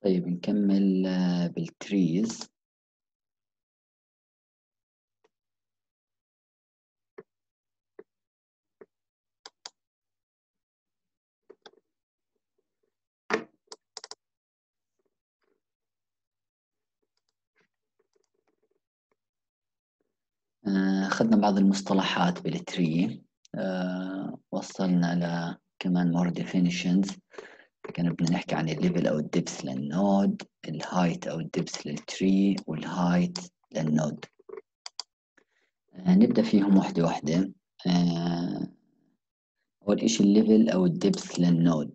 طيب نكمل بالتريز. أخذنا بعض المصطلحات بالتري. وصلنا ل كمان more definitions. كان بدنا نحكي عن الليفل أو الدبس للنود، الهايت أو الدبس للتري، والهايت للنود. نبدأ فيهم واحدة واحدة. أول إشي الليفل أو الدبس للنود.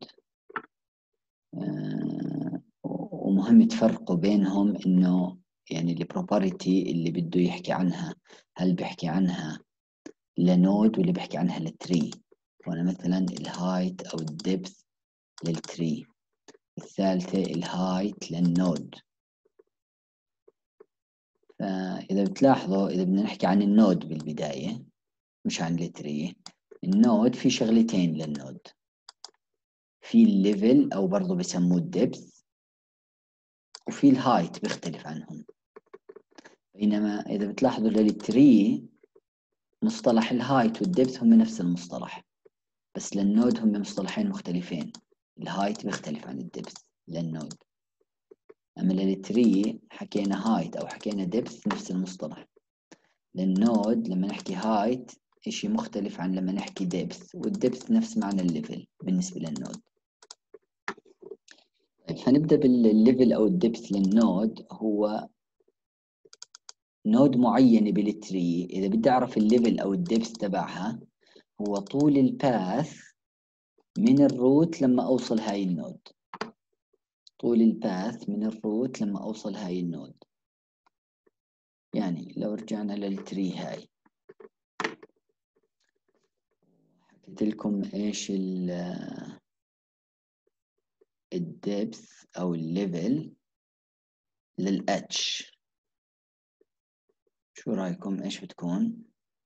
ومهم تفرقوا بينهم، إنه يعني البروبرتي اللي بده يحكي عنها، هل بيحكي عنها لنود ولا بيحكي عنها لتري. وأنا مثلا الهايت أو الدبث للتري، الثالثة الهايت للنود. فإذا بتلاحظوا، إذا بدنا نحكي عن النود بالبداية مش عن التري، النود في شغلتين للنود، في الليفل أو برضو بسموه الدبث، وفي الهايت بيختلف عنهم. بينما إذا بتلاحظوا للتري مصطلح الهايت والدبث هم نفس المصطلح، بس للنود هم مصطلحين مختلفين. الهايت بيختلف عن الدبث للنود، أما للتري حكينا هايت أو حكينا دبث نفس المصطلح. للنود لما نحكي هايت إشي مختلف عن لما نحكي دبث، والدبث نفس معنى الليفل بالنسبة للنود. طيب حنبدأ بالليفل أو الدبث للنود. هو نود معينة بالتري، إذا بدي أعرف الليفل أو الدبث تبعها، هو طول الباث من الروت لما أوصل هاي النود. طول الباث من الروت لما أوصل هاي النود. يعني لو رجعنا للتري هاي، حكيت لكم إيش الدبث أو الليفل للأتش. شو رأيكم إيش بتكون؟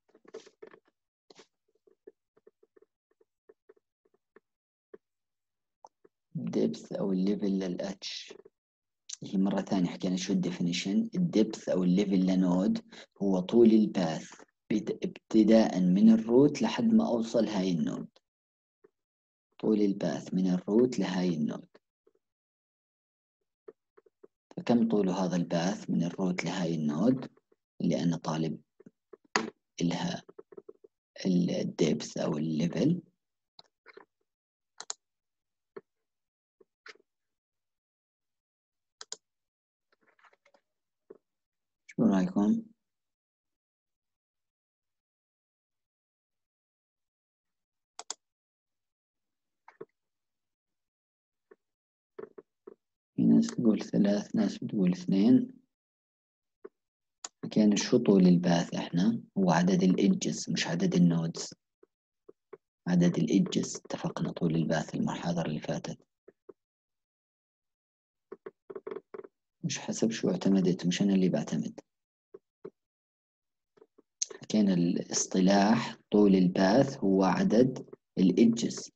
الدبث أو الليفل للأتش هي مرة ثانية حكينا شو الديفينيشن. الدبث أو الليفل لنود هو طول الباث ابتداء من الروت لحد ما أوصل هاي النود. طول الباث من الروت لهاي النود. فكم طول هذا الباث من الروت لهاي النود اللي أنا طالب إلها الدبث أو الليفل؟ شو رأيكم؟ في ناس تقول 3، ناس بتقول 2. كان شو طول الباث احنا؟ هو عدد الإدجز مش عدد النودز. عدد الإدجز اتفقنا طول الباث المحاضرة اللي فاتت. مش حسب شو اعتمدت، مش أنا اللي بعتمد. حكينا الاصطلاح طول الباث هو عدد الإدجز،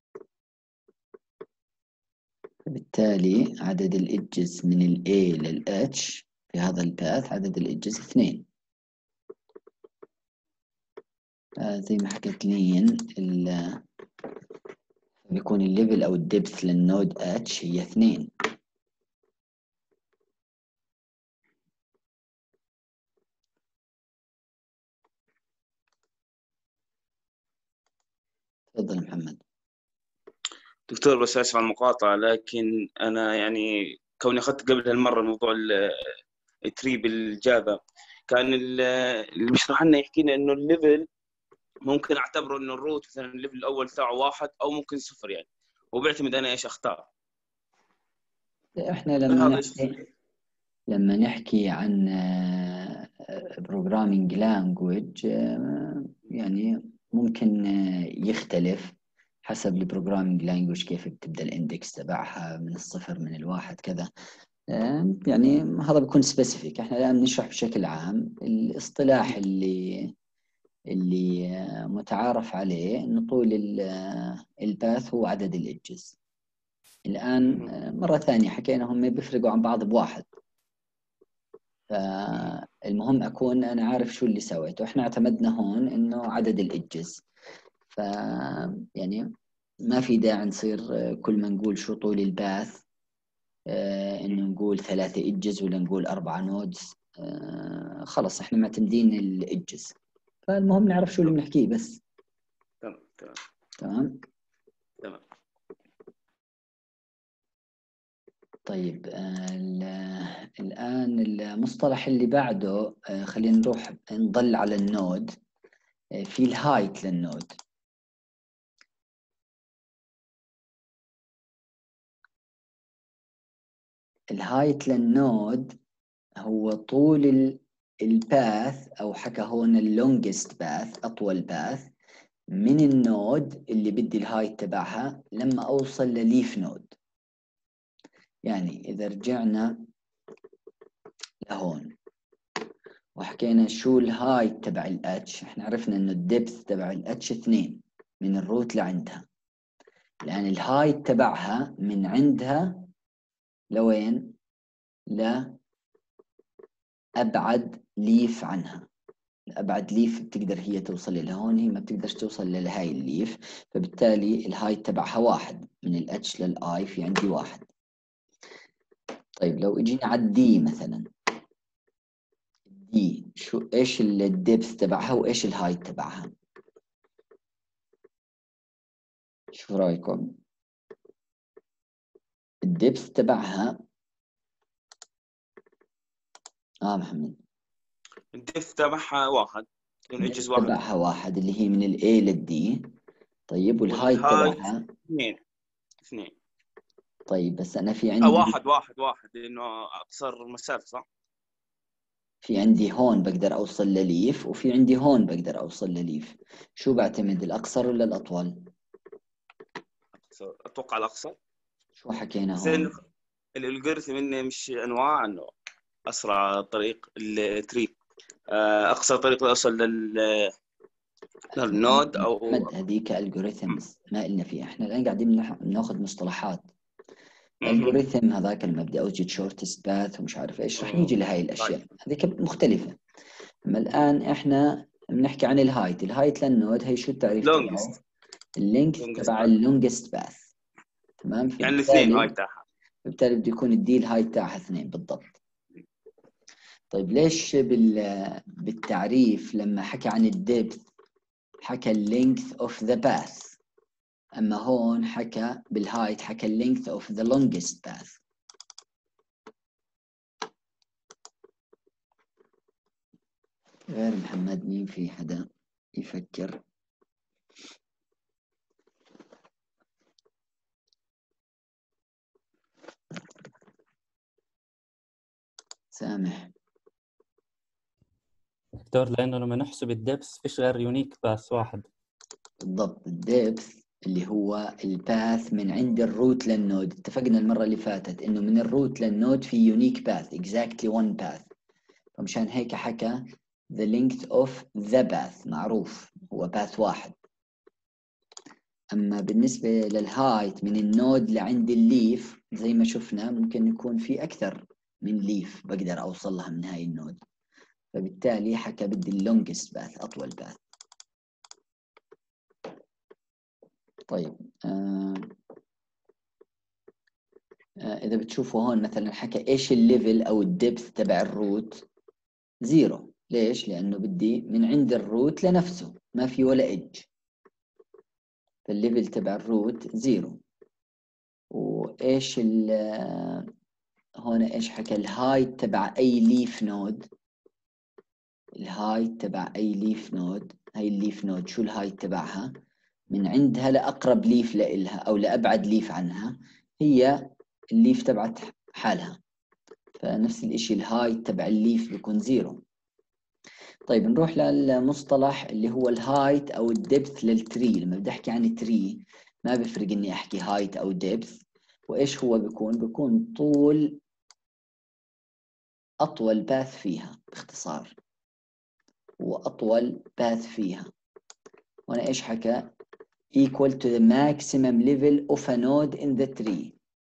فبالتالي عدد الإدجز من ال A لل H في هذا الباث عدد الإدجز 2. زي ما حكيت لين بيكون الليفل أو الدبث للنود H هي 2. تفضل محمد. دكتور، بس آسف على المقاطعة، لكن أنا يعني كوني أخذت قبل هالمرة موضوع التري بالجافا، كان اللي بيشرح لنا يحكي لنا إنه الليفل ممكن أعتبره إنه الروت مثلا الليفل الأول تاعه 1 أو ممكن 0 يعني، وبيعتمد أنا إيش أختار. احنا هذا لما نحكي عن programming language، يعني ممكن يختلف حسب البروجرامينج لانجوج كيف بتبدأ الاندكس تبعها من الصفر من الواحد كذا. يعني هذا بيكون سبيسيفيك. احنا الآن نشرح بشكل عام الاصطلاح اللي متعارف عليه انه طول الباث هو عدد الإدجز. الآن مرة ثانية حكينا هم بيفرقوا عن بعض بواحد. فالمهم أكون أنا عارف شو اللي سويته. إحنا اعتمدنا هون إنه عدد الإدجز، يعني ما في داعي نصير كل ما نقول شو طول الباث إنه نقول 3 إدجز ولا نقول 4 نودز. خلص إحنا معتمدين الإدجز، فالمهم نعرف شو اللي بنحكيه بس. تمام تمام تمام. تمام. طيب الآن المصطلح اللي بعده خلينا نروح نضل على النود. في الهايت للنود. الهايت للنود هو طول الباث، أو حكى هون اللونجست باث، أطول باث من النود اللي بدي الهايت تبعها لما أوصل لليف نود. يعني إذا رجعنا لهون وحكينا شو الهايت تبع الاتش، احنا عرفنا انه الدبث تبع الاتش 2 من الروت لعندها. لأن الهايت تبعها من عندها لوين؟ لأبعد ليف عنها. أبعد ليف بتقدر هي توصل لهون، هي ما بتقدرش توصل لهاي الليف، فبالتالي الهايت تبعها 1 من الاتش للآي، في عندي 1. طيب لو اجينا على الدي مثلا، دي شو ايش الدبث تبعها وايش الهايت تبعها؟ شو رايكم؟ الدبث تبعها محمد. الدبث تبعها 1، الدبث الإدجز 1، تبعها 1 اللي هي من الاي للدي. طيب والهايت والهايت تبعها 2. طيب بس انا في عندي، واحد لأنه أقصر مسافة، صح؟ في عندي هون بقدر اوصل لليف وفي عندي هون بقدر اوصل لليف. شو بعتمد، الاقصر ولا الاطول؟ أتوقع الأقصر. شو حكينا بس هون؟ الالجوريثم إنه مش أنواع، إنه أسرع طريق التري، أقصر طريق لأوصل للنود أو محمد هذيك الجوريثمز ما إلنا فيها، احنا الان قاعدين بناخذ مصطلحات. الجوريثم هذاك لما بدي اوجد شورتست باث ومش عارف ايش رح نيجي لهي الاشياء هذيك مختلفه. اما الان احنا بنحكي عن الهايت. الهايت للنود هي شو التعريف تبعه؟ لونجست اللينث تبع اللونجست باث. تمام. يعني الاثنين هاي فبالتالي تاعها. بده يكون الدي الهايت تاعها 2 بالضبط. طيب ليش بالتعريف لما حكى عن الدبث حكى اللينث اوف ذا باث، اما هون حكى بالهايت حكى اللينث اوف ذا longest باث؟ غير محمد مين في حدا يفكر؟ سامح. دكتور، لأنه لما نحسب الدبس فيش غير يونيك باس واحد. بالضبط. الدبث اللي هو الباث من عند الروت للنود. اتفقنا المرة اللي فاتت انه من الروت للنود في يونيك باث exactly one path، فمشان هيك حكى the length of the path، معروف هو باث واحد. اما بالنسبة للهايت من النود لعند الليف زي ما شفنا ممكن يكون في اكثر من ليف بقدر اوصل لها من هاي النود، فبالتالي حكى بدي اللونجست باث، اطول باث. طيب إذا بتشوفوا هون مثلا حكى إيش الليفل أو الدبث تبع الروت؟ 0. ليش؟ لأنه بدي من عند الروت لنفسه ما في ولا إدج، فالليفل تبع الروت 0. وإيش هون إيش حكى؟ الهايت تبع أي ليف نود. الهايت تبع أي ليف نود، هاي الليف نود شو الهايت تبعها؟ من عندها لأقرب ليف لإلها أو لأبعد ليف عنها هي الليف تبعت حالها، فنفس الاشي الهايت تبع الليف بيكون 0. طيب نروح للمصطلح اللي هو الهايت او الدبث للتري. لما بدي احكي عن التري ما بفرق اني احكي هايت او دبث، وايش هو بيكون طول اطول باث فيها باختصار، واطول باث فيها. وانا ايش حكى؟ equal to the maximum level of a node in the tree.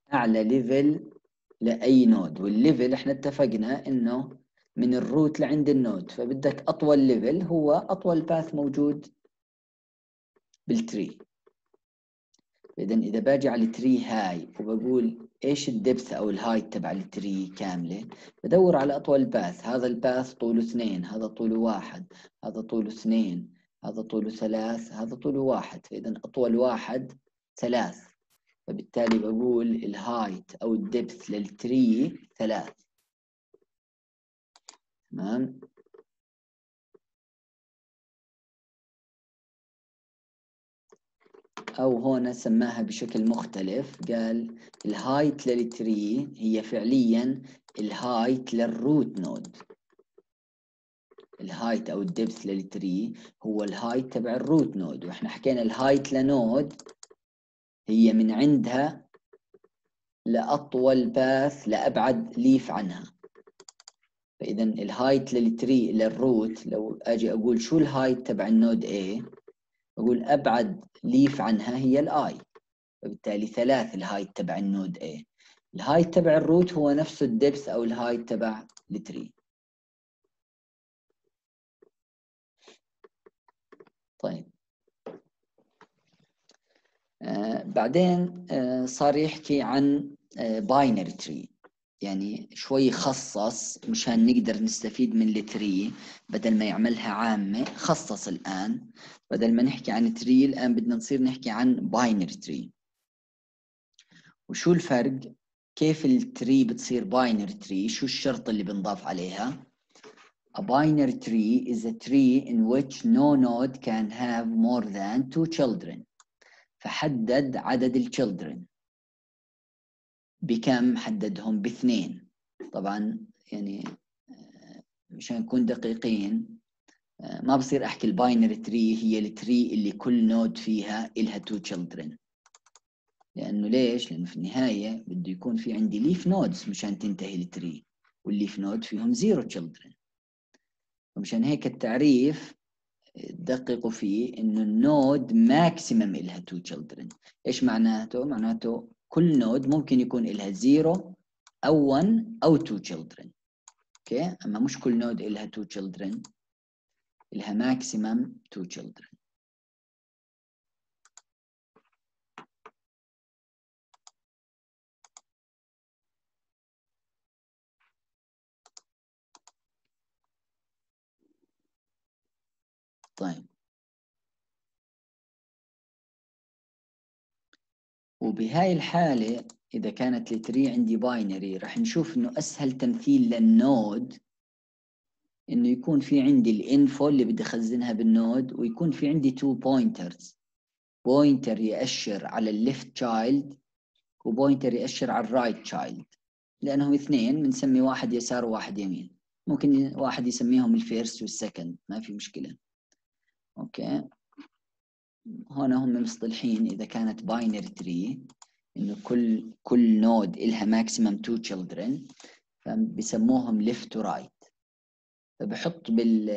أعلى ليفل لأي نود، والليفل إحنا اتفقنا إنه من الروت لعند النود، فبدك أطول ليفل هو أطول باث موجود بالتري. إذا باجي على التري هاي وبقول إيش الدبث أو الهايت تبع التري كاملة، بدور على أطول باث. هذا الباث طوله 2، هذا طوله 1، هذا طوله 2، هذا طوله 3، هذا طوله 1. فإذا أطول واحد 3، فبالتالي بقول الهايت أو الدبث للتري 3. تمام. أو هون سماها بشكل مختلف، قال الهايت للتري هي فعليا الهايت للروت نود. الهايت أو الدبث للتري هو الهايت تبع الروت نود، وإحنا حكينا الهايت لنود هي من عندها لأطول باث لأبعد ليف عنها. فإذا الهايت للتري للروت، لو أجي أقول شو الهايت تبع النود A، أقول أبعد ليف عنها هي الآي، فبالتالي 3 الهايت تبع النود A. الهايت تبع الروت هو نفسه الدبث أو الهايت تبع التري. طيب بعدين صار يحكي عن باينري تري، يعني شوي خصص مشان نقدر نستفيد من التري، بدل ما يعملها عامة خصص الآن. بدل ما نحكي عن تري الآن بدنا نصير نحكي عن باينري تري. وشو الفرق؟ كيف التري بتصير باينري تري؟ شو الشرط اللي بنضاف عليها؟ A binary tree is a tree in which no node can have more than 2 children. فحدد عدد الchildren بكم؟ حددهم ب2. طبعا يعني مشان نكون دقيقين ما بصير احكي الباينري تري هي التري اللي كل نود فيها إلها 2 children، لانه ليش؟ لانه في النهايه بده يكون في عندي ليف نودز مشان تنتهي التري، والليف نود فيهم 0 children. ومشان هيك التعريف دققوا فيه انه النود ماكسيمم إلها 2 children. ايش معناته؟ معناته كل نود ممكن يكون إلها 0 أو 1 أو 2 children. اوكي، اما مش كل نود إلها 2 children، إلها ماكسيمم 2 children. طيب، وبهاي الحالة إذا كانت التري عندي باينري راح نشوف إنه أسهل تمثيل للنود إنه يكون في عندي الانفو اللي بدي أخزنها بالنود، ويكون في عندي 2 بوينترز، بوينتر يأشر على الليفت تشايلد وبوينتر يأشر على الرايت تشايلد، لأنهم اثنين بنسمي واحد يسار وواحد يمين. ممكن واحد يسميهم الفيرست والسكند، ما في مشكلة. أوكي، هنا هم مصطلحين إذا كانت باينري تري إنه كل نود إلها ماكسيمم 2 children، فبسموهم left to right. فبحط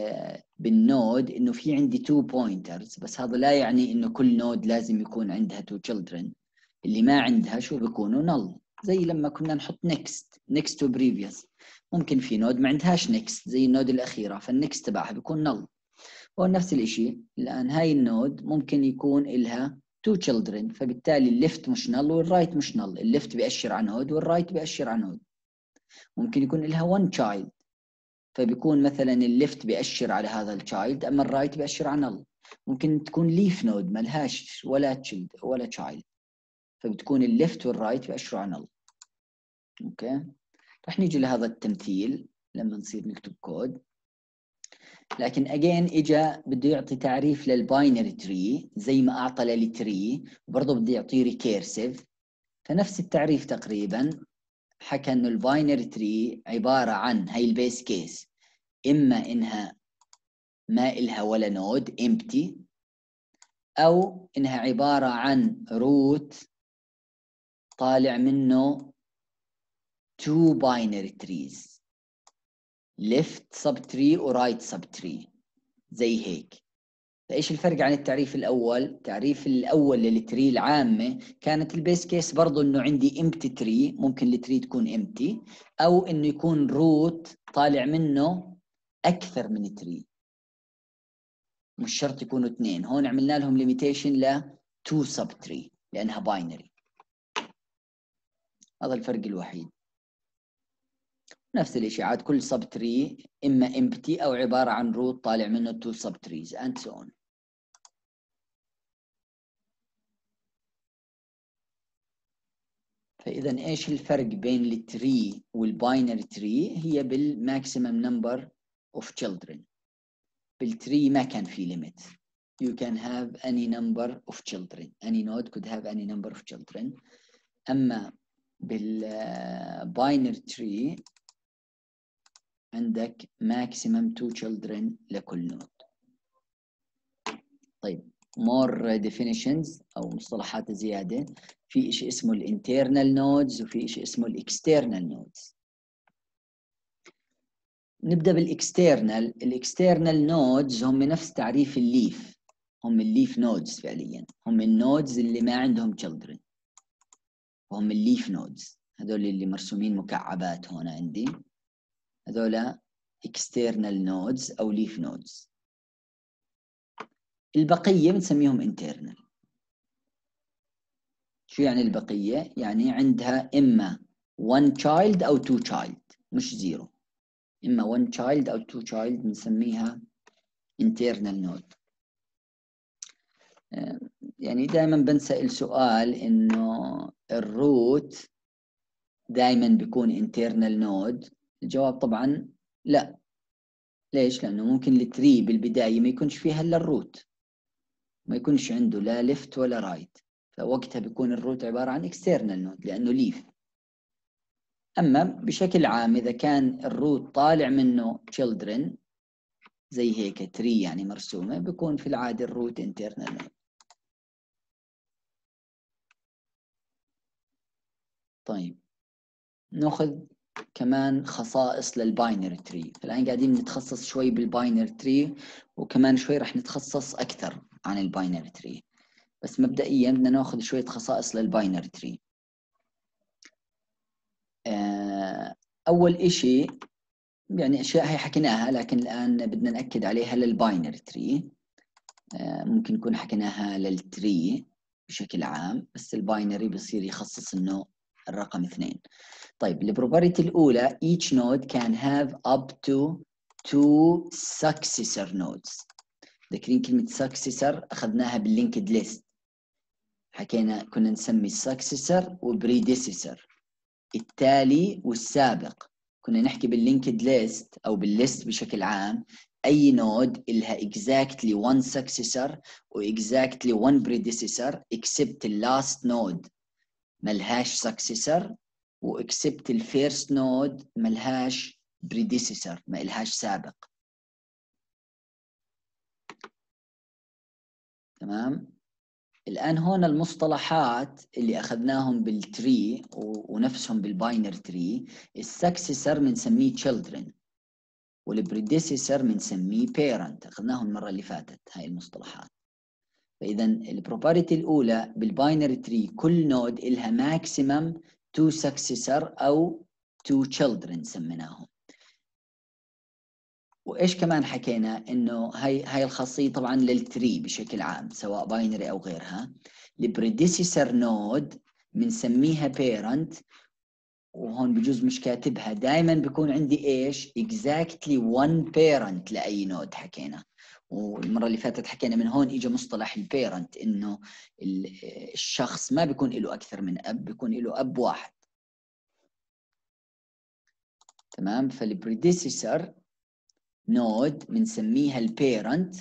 بالنود إنه في عندي 2 pointers، بس هذا لا يعني إنه كل نود لازم يكون عندها 2 children. اللي ما عندها شو بيكونوا null، زي لما كنا نحط next to previous. ممكن في نود ما عندهاش next زي النود الأخيرة، فالnext تبعها بيكون null. هو نفس الإشي الآن، هاي النود ممكن يكون إلها 2 children، فبالتالي الليفت مش نل والرايت مش نل. الليفت بيأشر على نود والرايت بيأشر على نود. ممكن يكون إلها 1 child، فبيكون مثلا الليفت بيأشر على هذا التشايلد أما الرايت بيأشر على نل. ممكن تكون ليف نود ما لهاش ولا تشايلد، فبتكون الليفت والرايت بيأشروا على نل. أوكي، رح نيجي لهذا التمثيل لما نصير نكتب كود. لكن again إجا بده يعطي تعريف للباينري تري زي ما أعطى للتري، وبرضه بده يعطيه ريكيرسيف. فنفس التعريف تقريبا، حكى إنه الباينري تري عبارة عن هاي البيس كيس، إما إنها ما إلها ولا نود empty، أو إنها عبارة عن روت طالع منه 2 باينري تريز، left sub tree و right sub tree زي هيك. فايش الفرق عن التعريف الاول؟ التعريف الاول للتري العامه كانت البيس كيس برضه انه عندي امتي تري، ممكن التري تكون امتي، او انه يكون روت طالع منه اكثر من تري، مش شرط يكونوا اثنين. هون عملنا لهم ليميتيشن ل 2 سب تري لانها باينري. هذا الفرق الوحيد. نفس الشيء عاد كل سب تري اما امبتي او عباره عن روت طالع منه 2 سب تريز اند سو اون. فاذا ايش الفرق بين التري والباينري تري؟ هي بالماكسيمم نمبر اوف تشيلدرن. بالتري ما كان في ليميت. You can have any number of children. Any node could have any number of children. اما بالباينري تري عندك maximum 2 children لكل نود. طيب more definitions أو مصطلحات زيادة. في شيء اسمه الانترنال نودز وفي شيء اسمه الاكسترنال نودز. نبدأ بالاكسترنال. الاكسترنال نودز هم نفس تعريف الليف، هم الليف نودز فعليا، هم النودز اللي ما عندهم children، وهم الليف نودز. هذول اللي مرسومين مكعبات هون عندي، هذول external nodes أو leaf nodes. البقية بنسميهم internal. شو يعني البقية؟ يعني عندها إما one child أو two child، مش zero. إما one child أو two child بنسميها internal node. يعني دائما بنسأل سؤال إنه الروت دائما بيكون internal node. الجواب طبعا لا. ليش؟ لأنه ممكن التري بالبداية ما يكونش فيها إلا الروت، ما يكونش عنده لا ليفت ولا رايت، فوقتها بيكون الروت عبارة عن external node لأنه ليف. أما بشكل عام إذا كان الروت طالع منه children زي هيك تري يعني مرسومة، بيكون في العادة الروت internal node. طيب ناخذ كمان خصائص للباينري تري. فالآن قاعدين نتخصص شوي بالباينري تري، وكمان شوي رح نتخصص أكثر عن الباينري تري. بس مبدئيا بدنا ناخذ شوية خصائص للباينري تري. أول إشي يعني أشياء هي حكيناها، لكن الآن بدنا نأكد عليها للباينري تري. ممكن نكون حكيناها للتري بشكل عام، بس الباينري بصير يخصص إنه الرقم 2. طيب البروبرتي الأولى each node can have up to 2 successor nodes. ذاكرين كلمة successor أخذناها باللينكد ليست، حكينا كنا نسمي successor وبريديسيسر، التالي والسابق. كنا نحكي باللينكد ليست أو بالليست بشكل عام أي نود إلها exactly one successor و exactly one predecessor except the last node ملهاش successor، و except the first node ملهاش predecessor ملهاش سابق. تمام؟ الآن هون المصطلحات اللي أخذناهم بالتري ونفسهم بالباينر تري، السكسسر بنسميه children والبريديسيسر بنسميه parent. أخذناهم المرة اللي فاتت هاي المصطلحات. فإذا البروبرتي الأولى بالباينري تري كل نود إلها ماكسيمم 2 successor أو 2 children سميناهم. وايش كمان حكينا؟ انه هاي الخاصيه طبعا للتري بشكل عام سواء باينري او غيرها. البريديسيسر نود بنسميها بيرنت، وهون بجوز مش كاتبها، دائما بيكون عندي ايش؟ exactly one parent لاي نود حكينا. والمره اللي فاتت حكينا من هون اجى مصطلح البيرنت، انه الشخص ما بيكون له اكثر من اب، بيكون له اب واحد. تمام؟ فالبريديسيسر نود بنسميها البيرنت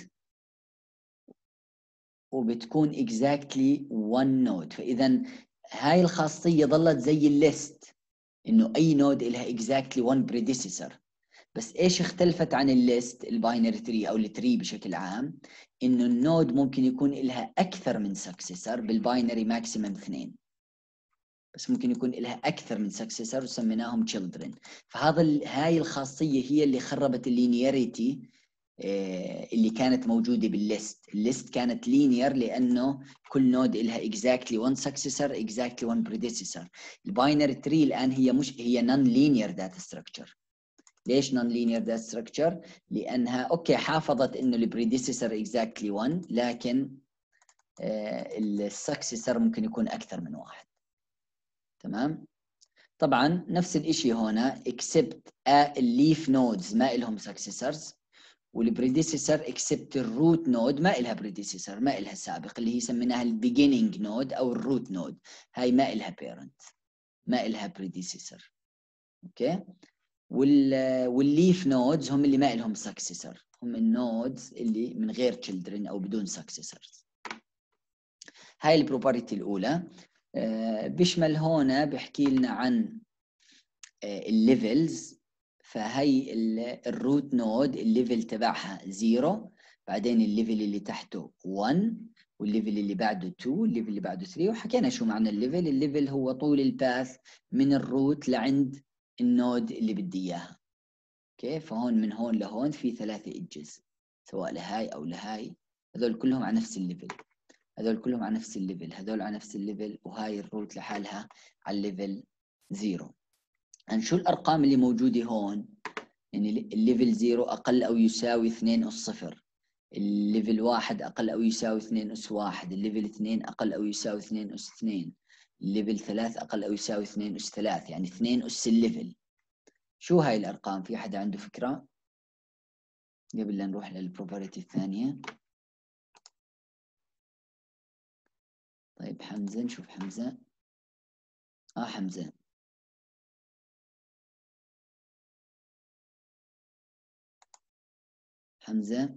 وبتكون exactly one node. فإذا هاي الخاصية ظلت زي الليست، إنه أي نود إلها exactly one predecessor. بس إيش اختلفت عن الليست الباينري تري أو التري بشكل عام؟ إنه النود ممكن يكون إلها أكثر من successor. بالباينري ماكسيمم 2، بس ممكن يكون لها أكثر من successor وسميناهم children. فهذا هاي الخاصية هي اللي خربت اللينياريتي اللي كانت موجوده بالليست. الليست كانت لينير لانه كل نود لها exactly one successor exactly one predecessor. الباينري تري الان هي non linear data structure. ليش non linear data structure؟ لانها اوكي حافظت انه البريديسيسور exactly one، لكن السكسسر ممكن يكون اكثر من واحد. تمام. طبعا نفس الشيء هنا except الليف نودز ما لهم successors، والبريديسيسور اكسبت الروت نود ما إلها بريديسيسور، ما إلها سابق، اللي هي سميناها البيجيننج نود او الروت نود. هاي ما إلها بيرنت، ما إلها بريديسيسور. اوكي. والليف نودز هم اللي ما إلهم سكسسور، هم النودز اللي من غير تشيلدرن او بدون سكسسورز. هاي البروبرتي الاولى. بيشمل هون بيحكي لنا عن الليفلز. فهي الروت نود الليفل تبعها 0، بعدين الليفل اللي تحته 1، والليفل اللي بعده 2، والليفل اللي بعده 3. وحكينا شو معنى الليفل. الليفل هو طول الباث من الروت لعند النود اللي بدي اياها. اوكي. فهون من هون لهون في 3 ايدجز، سواء لهاي او لهاي، هذول كلهم على نفس الليفل، هذول كلهم على نفس الليفل، هذول على نفس الليفل، وهاي الروت لحالها على الليفل 0. عن شو الأرقام اللي موجودة هون؟ يعني الليفل 0 أقل أو يساوي 2 أس 0، الليفل 1 أقل أو يساوي 2 أس 1، الليفل 2 أقل أو يساوي 2 أس 2، الليفل 3 أقل أو يساوي 2 أس 3، يعني 2 أس الليفل. شو هاي الأرقام؟ في حدا عنده فكرة؟ قبل لا نروح للبروبرتي الثانية. طيب حمزة، نشوف حمزة. حمزة. حمزة.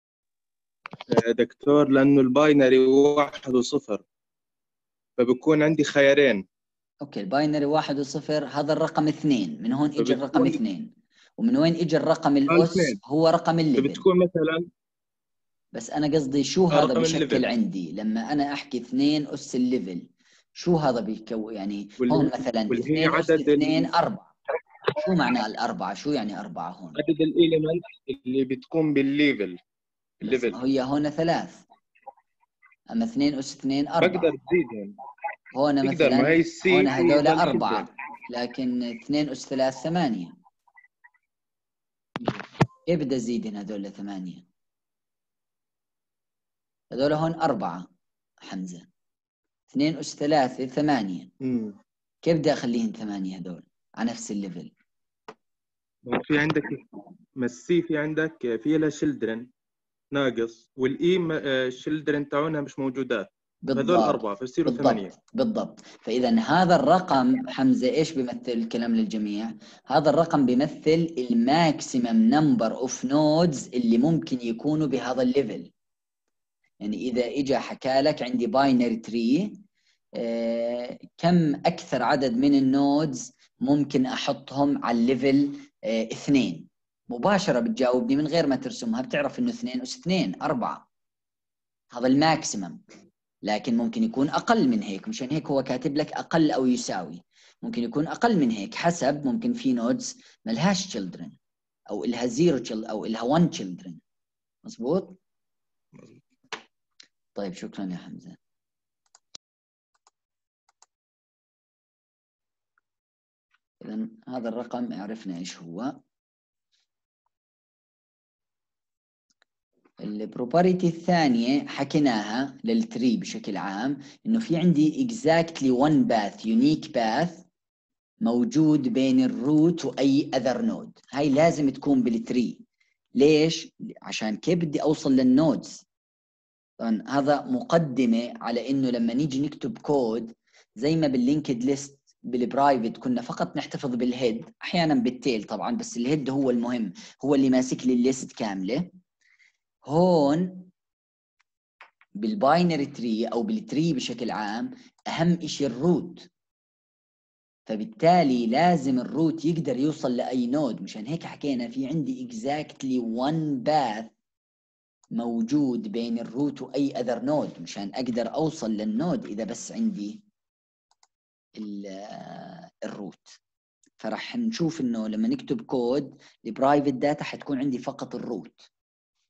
دكتور، لأنه الباينري 1 و0 فبكون عندي خيارين. اوكي. الباينري 1 و0، هذا الرقم 2، من هون اجى الرقم 2، ومن وين اجى الرقم الأس؟ هو رقم الليفل. فبتكون مثلا، بس أنا قصدي شو هذا رقم بشكل الليفل. عندي لما أنا أحكي 2 أس الليفل، شو هذا يعني هون مثلا واللي هي 2 أس عدد 2 4. شو معنى الأربعة؟ شو يعني 4 هون؟ عدد الإيليمنت اللي بتكون بالليفل. بس ما هي هون 3، أما 2 أس 2 4. بقدر تزيدهم. هون تقدر، ما مثلا هي السي هون هذول ضل 4، لكن 2 أس 3 8. كيف بدي أزيدهم هذول ل8؟ هذول هون 4 حمزة، 2 أس 3 8. كيف بدي أخليهم 8 هذول على نفس الليفل؟ في عندك السي، في عندك في لها شيلدرن ناقص، والاي الشيلدرن تاعونها مش موجودات. هذول 4 فيصيروا 8. بالضبط. فإذا هذا الرقم حمزة إيش بيمثل؟ الكلام للجميع، هذا الرقم بيمثل الماكسيمم نمبر أوف نودز اللي ممكن يكونوا بهذا الليفل. يعني إذا إجا حكى لك عندي باينري تري، كم أكثر عدد من النودز ممكن أحطهم على الليفل 2؟ مباشرة بتجاوبني من غير ما ترسمها، بتعرف إنه 2 أس 2 4. هذا الماكسيمم، لكن ممكن يكون أقل من هيك، مشان هيك هو كاتب لك أقل أو يساوي. ممكن يكون أقل من هيك حسب، ممكن في نودز ملهاش children، أو إلها 0 أو إلها 1 children. مظبوط؟ طيب شكرا يا حمزة. إذن هذا الرقم عرفنا إيش هو. البروبرتي الثانية حكيناها للتري بشكل عام، إنه في عندي exactly one path unique path موجود بين الروت وأي other node. هاي لازم تكون بالتري. ليش؟ عشان كيف بدي أوصل للنودز. طبعا هذا مقدمة على إنه لما نيجي نكتب كود زي ما باللينكد ليست بالبرايفت كنا فقط نحتفظ بالهيد، أحيانا بالتيل طبعا، بس الهيد هو المهم، هو اللي ماسك لي الليست كاملة. هون بالباينري تري أو بالتري بشكل عام أهم إشي الروت، فبالتالي لازم الروت يقدر يوصل لأي نود. مشان هيك حكينا في عندي exactly one path موجود بين الروت وأي other node، مشان أقدر أوصل للنود إذا بس عندي الروت. فرح نشوف إنه لما نكتب كود لبرايفت داتا حتكون عندي فقط الروت.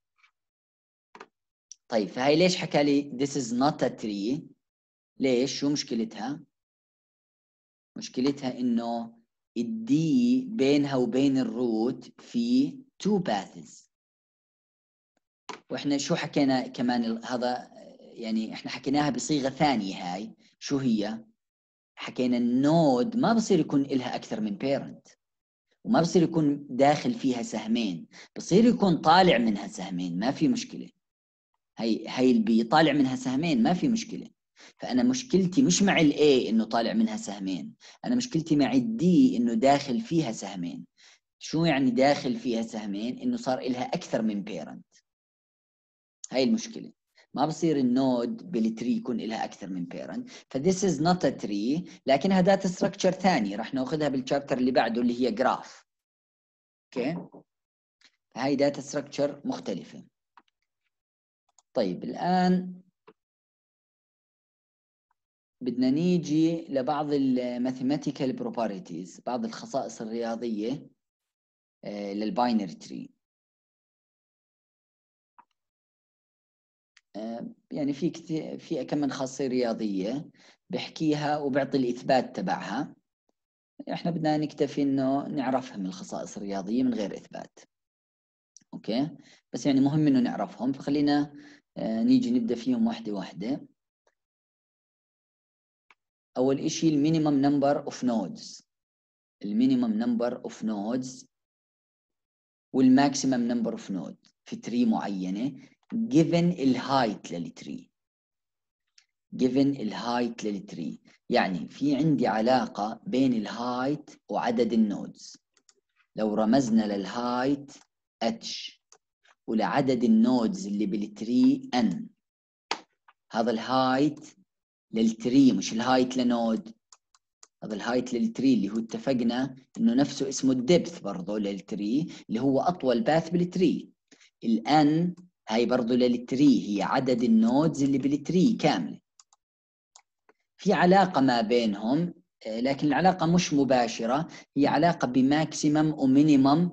طيب فهي ليش حكى لي this is not a tree؟ ليش؟ شو مشكلتها؟ مشكلتها إنه الدي بينها وبين الروت في 2 paths. وإحنا شو حكينا كمان هذا يعني إحنا حكيناها بصيغة ثانية. هاي شو هي؟ حكينا النود ما بصير يكون إلها أكثر من parent، وما بصير يكون داخل فيها سهمين، بصير يكون طالع منها سهمين، ما في مشكلة. هي البي طالع منها سهمين ما في مشكلة. فأنا مشكلتي مش مع الA إنه طالع منها سهمين، أنا مشكلتي مع الدي إنه داخل فيها سهمين. شو يعني داخل فيها سهمين؟ إنه صار إلها أكثر من parent. هاي المشكلة. ما بصير النود بالتري يكون لها أكثر من parent. فthis is not a tree، لكنها داتا ستراكشر ثاني راح ناخذها بالشابتر اللي بعده اللي هي جراف. اوكي، هاي داتا ستراكشر مختلفة. طيب الآن بدنا نيجي لبعض الماثيماتيكال بروبرتيز، بعض الخصائص الرياضية للباينري تري. يعني في كثير، في كم من خاصية رياضية بحكيها وبعطي الإثبات تبعها. احنا بدنا نكتفي انه نعرفهم الخصائص الرياضية من غير إثبات. اوكي، بس يعني مهم انه نعرفهم، فخلينا نيجي نبدأ فيهم واحدة واحدة. أول إشي المينيمم نمبر أوف نودز، المينيمم نمبر أوف نودز والماكسيمم نمبر أوف نود في تري معينة given الهايت للتري. given الهايت للتري يعني في عندي علاقة بين الهايت وعدد النودز. لو رمزنا للهايت h ولعدد النودز اللي بالتري n، هذا الهايت للتري مش الهايت لنود، هذا الهايت للتري اللي هو اتفقنا انه نفسه اسمه الدبث برضه للتري اللي هو اطول باث بالتري. الان هاي برضه للتري هي عدد النودز اللي بالتري كامله. في علاقه ما بينهم لكن العلاقه مش مباشره، هي علاقه بماكسيمم ومينيمم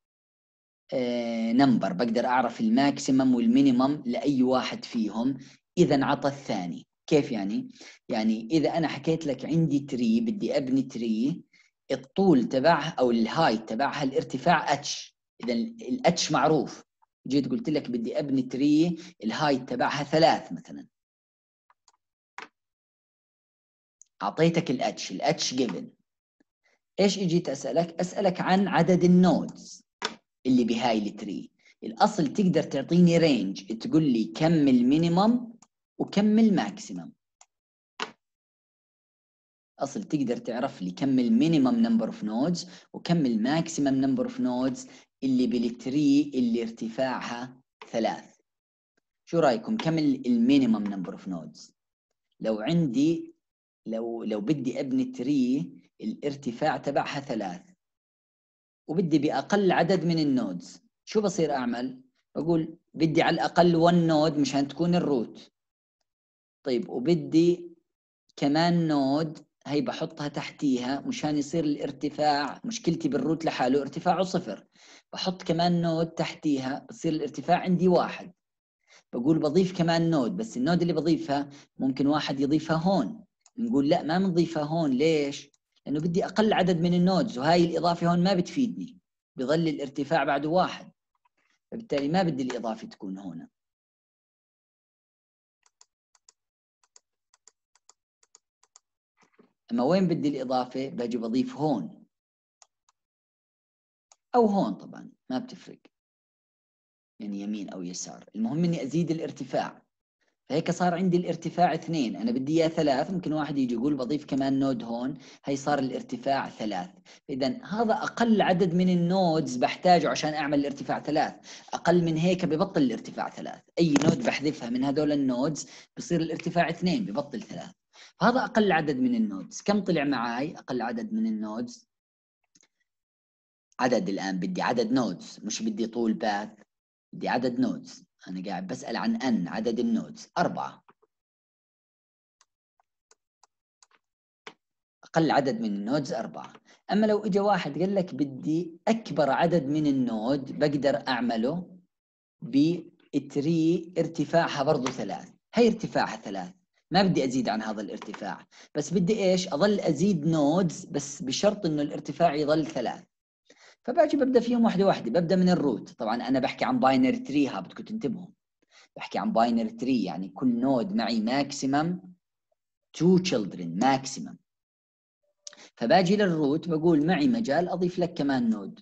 نمبر. بقدر اعرف الماكسيمم والمينيمم لاي واحد فيهم اذا عطى الثاني. كيف يعني؟ يعني إذا أنا حكيت لك عندي تري بدي أبني تري، الطول تبعها أو الهايت تبعها الارتفاع اتش، إذا الاتش معروف. جيت قلت لك بدي أبني تري الهايت تبعها 3 مثلا، أعطيتك الاتش جيفن. إيش إجيت أسألك عن عدد النودز اللي بهاي التري. الأصل تقدر تعطيني رينج، تقول لي كم المينيمم وكم الماكسيمم. أصل تقدر تعرف لي كم المينيمم نمبر اوف نودز وكم الماكسيمم نمبر اوف نودز اللي بالتري اللي ارتفاعها 3. شو رايكم كم المينيمم نمبر اوف نودز؟ لو عندي لو بدي ابني تري الارتفاع تبعها 3 وبدي باقل عدد من النودز، شو بصير اعمل؟ بقول بدي على الاقل 1 نود مشان تكون الروت. طيب وبدي كمان نود، هي بحطها تحتيها مشان يصير الارتفاع، مشكلتي بالروت لحاله ارتفاعه 0، بحط كمان نود تحتيها بصير الارتفاع عندي 1. بقول بضيف كمان نود، بس النود اللي بضيفها ممكن واحد يضيفها هون. نقول لا ما بنضيفها هون. ليش؟ لأنه بدي أقل عدد من النودز، وهاي الإضافة هون ما بتفيدني، بظل الارتفاع بعده 1، فبالتالي ما بدي الإضافة تكون هون. أما وين بدي الإضافة؟ باجي بضيف هون أو هون، طبعا ما بتفرق، يعني يمين أو يسار، المهم إني أزيد الارتفاع. فهيك صار عندي الارتفاع 2، أنا بدي إياه 3. ممكن واحد يجي يقول بضيف كمان نود هون، هي صار الارتفاع 3. إذا هذا أقل عدد من النودز بحتاجه عشان أعمل الارتفاع 3. أقل من هيك ببطل الارتفاع 3. أي نود بحذفها من هدول النودز بصير الارتفاع 2، ببطل 3. فهذا أقل عدد من النودز. كم طلع معي أقل عدد من النودز؟ عدد الآن بدي عدد نودز، مش بدي طول باث، بدي عدد نودز. أنا قاعد بسأل عن n عدد النودز 4. أقل عدد من النودز 4. أما لو إجا واحد قال لك بدي أكبر عدد من النود، بقدر أعمله التري ارتفاعها برضو 3، هي ارتفاعها 3، ما بدي أزيد عن هذا الارتفاع، بس بدي إيش؟ أظل أزيد نودز بس بشرط إنه الارتفاع يظل 3. فباجي ببدأ فيهم واحدة واحدة، ببدأ من الروت. طبعا أنا بحكي عن باينري تري، ها بدكم تنتبهوا، بحكي عن باينري تري يعني كل نود معي ماكسيمم 2 children ماكسيمم. فباجي للروت بقول معي مجال أضيف لك كمان نود،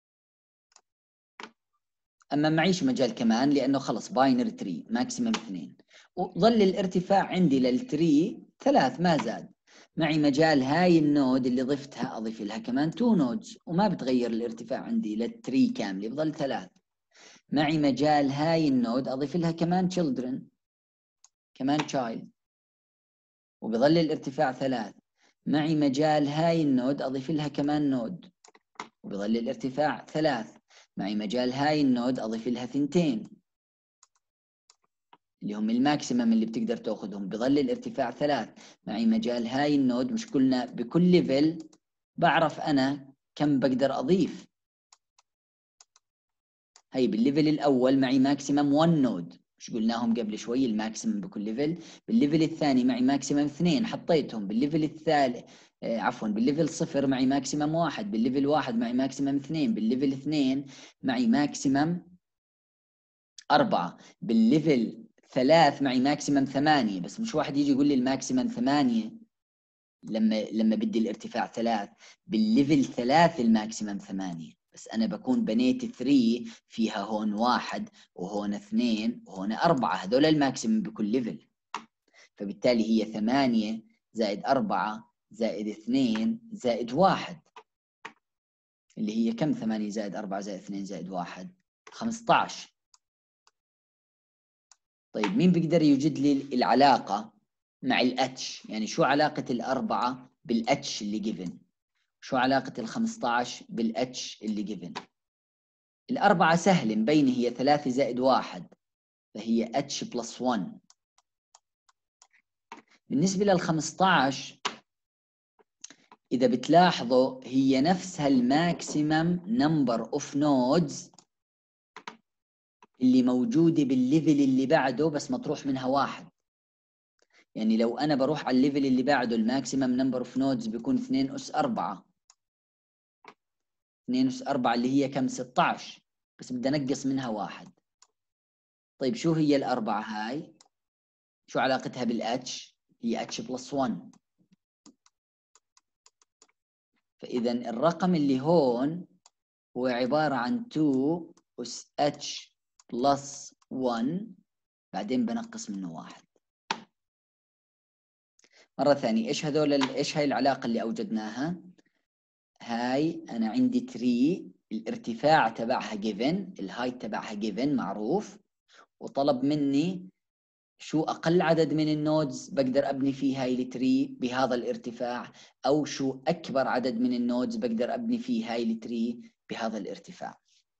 أما معيش مجال كمان لأنه خلص باينري تري ماكسيمم 2، وظل الارتفاع عندي للتري 3 ما زاد. معي مجال هاي النود اللي ضفتها أضيف لها كمان 2 نودز وما بتغير الارتفاع عندي للتري كامل، بظل 3. معي مجال هاي النود أضيف لها كمان children، كمان child، وبظل الارتفاع 3. معي مجال هاي النود أضيف لها كمان نود وبظل الارتفاع 3. معي مجال هاي النود أضيف لها 2 اللي هم الماكسيمم اللي بتقدر تاخذهم، بظل الارتفاع 3. معي مجال هاي النود، مش قلنا بكل ليفل بعرف أنا كم بقدر أضيف؟ هي بالليفل الأول معي ماكسيمم 1 نود، مش قلناهم قبل شوي الماكسيمم بكل ليفل. بالليفل الثاني معي ماكسيمم 2 حطيتهم. بالليفل الثالث عفوا بالليفل 0 معي ماكسيمم 1، بالليفل 1 معي ماكسيمم 2، بالليفل 2 معي ماكسيمم 4، بالليفل 3 معي ماكسيمم 8. بس مش واحد يجي يقول لي الماكسيمم 8 لما بدي الارتفاع 3. بالليفل 3 الماكسيمم 8، بس أنا بكون بنيت 3 فيها هون 1 وهون 2 وهون 4، هذول الماكسيمم بكل ليفل. فبالتالي هي 8 زائد 4 زائد 2 زائد 1، اللي هي كم؟ 8 زائد 4 زائد 2 زائد 1 15. طيب مين بيقدر يوجد لي العلاقة مع الاتش؟ يعني شو علاقة الأربعة بالاتش اللي جيفن؟ شو علاقة ال15 بالاتش اللي جيفن؟ الأربعة سهل مبينة، هي 3 زائد 1، فهي اتش بلس 1. بالنسبة لل15 إذا بتلاحظوا هي نفسها الماكسيمم نمبر اوف نودز اللي موجودة بالليفل اللي بعده، بس مطروح منها 1. يعني لو أنا بروح على الليفل اللي بعده الماكسيمم نمبر اوف نودز بيكون 2 أس 4. 2 أس 4 اللي هي كم؟ 16، بس بدي أنقص منها 1. طيب شو هي الأربعة هاي؟ شو علاقتها بالاتش؟ هي اتش بلس 1. فإذا الرقم اللي هون هو عبارة عن 2 أس اتش بلس 1، بعدين بنقص منه 1. مرة ثانية، إيش هاي العلاقة اللي أوجدناها؟ هاي أنا عندي تري، الارتفاع تبعها جيفن، الهايت تبعها جيفن معروف، وطلب مني شو أقل عدد من النودز بقدر أبني فيه هاي التري بهذا الارتفاع، أو شو أكبر عدد من النودز بقدر أبني فيه هاي التري بهذا الارتفاع.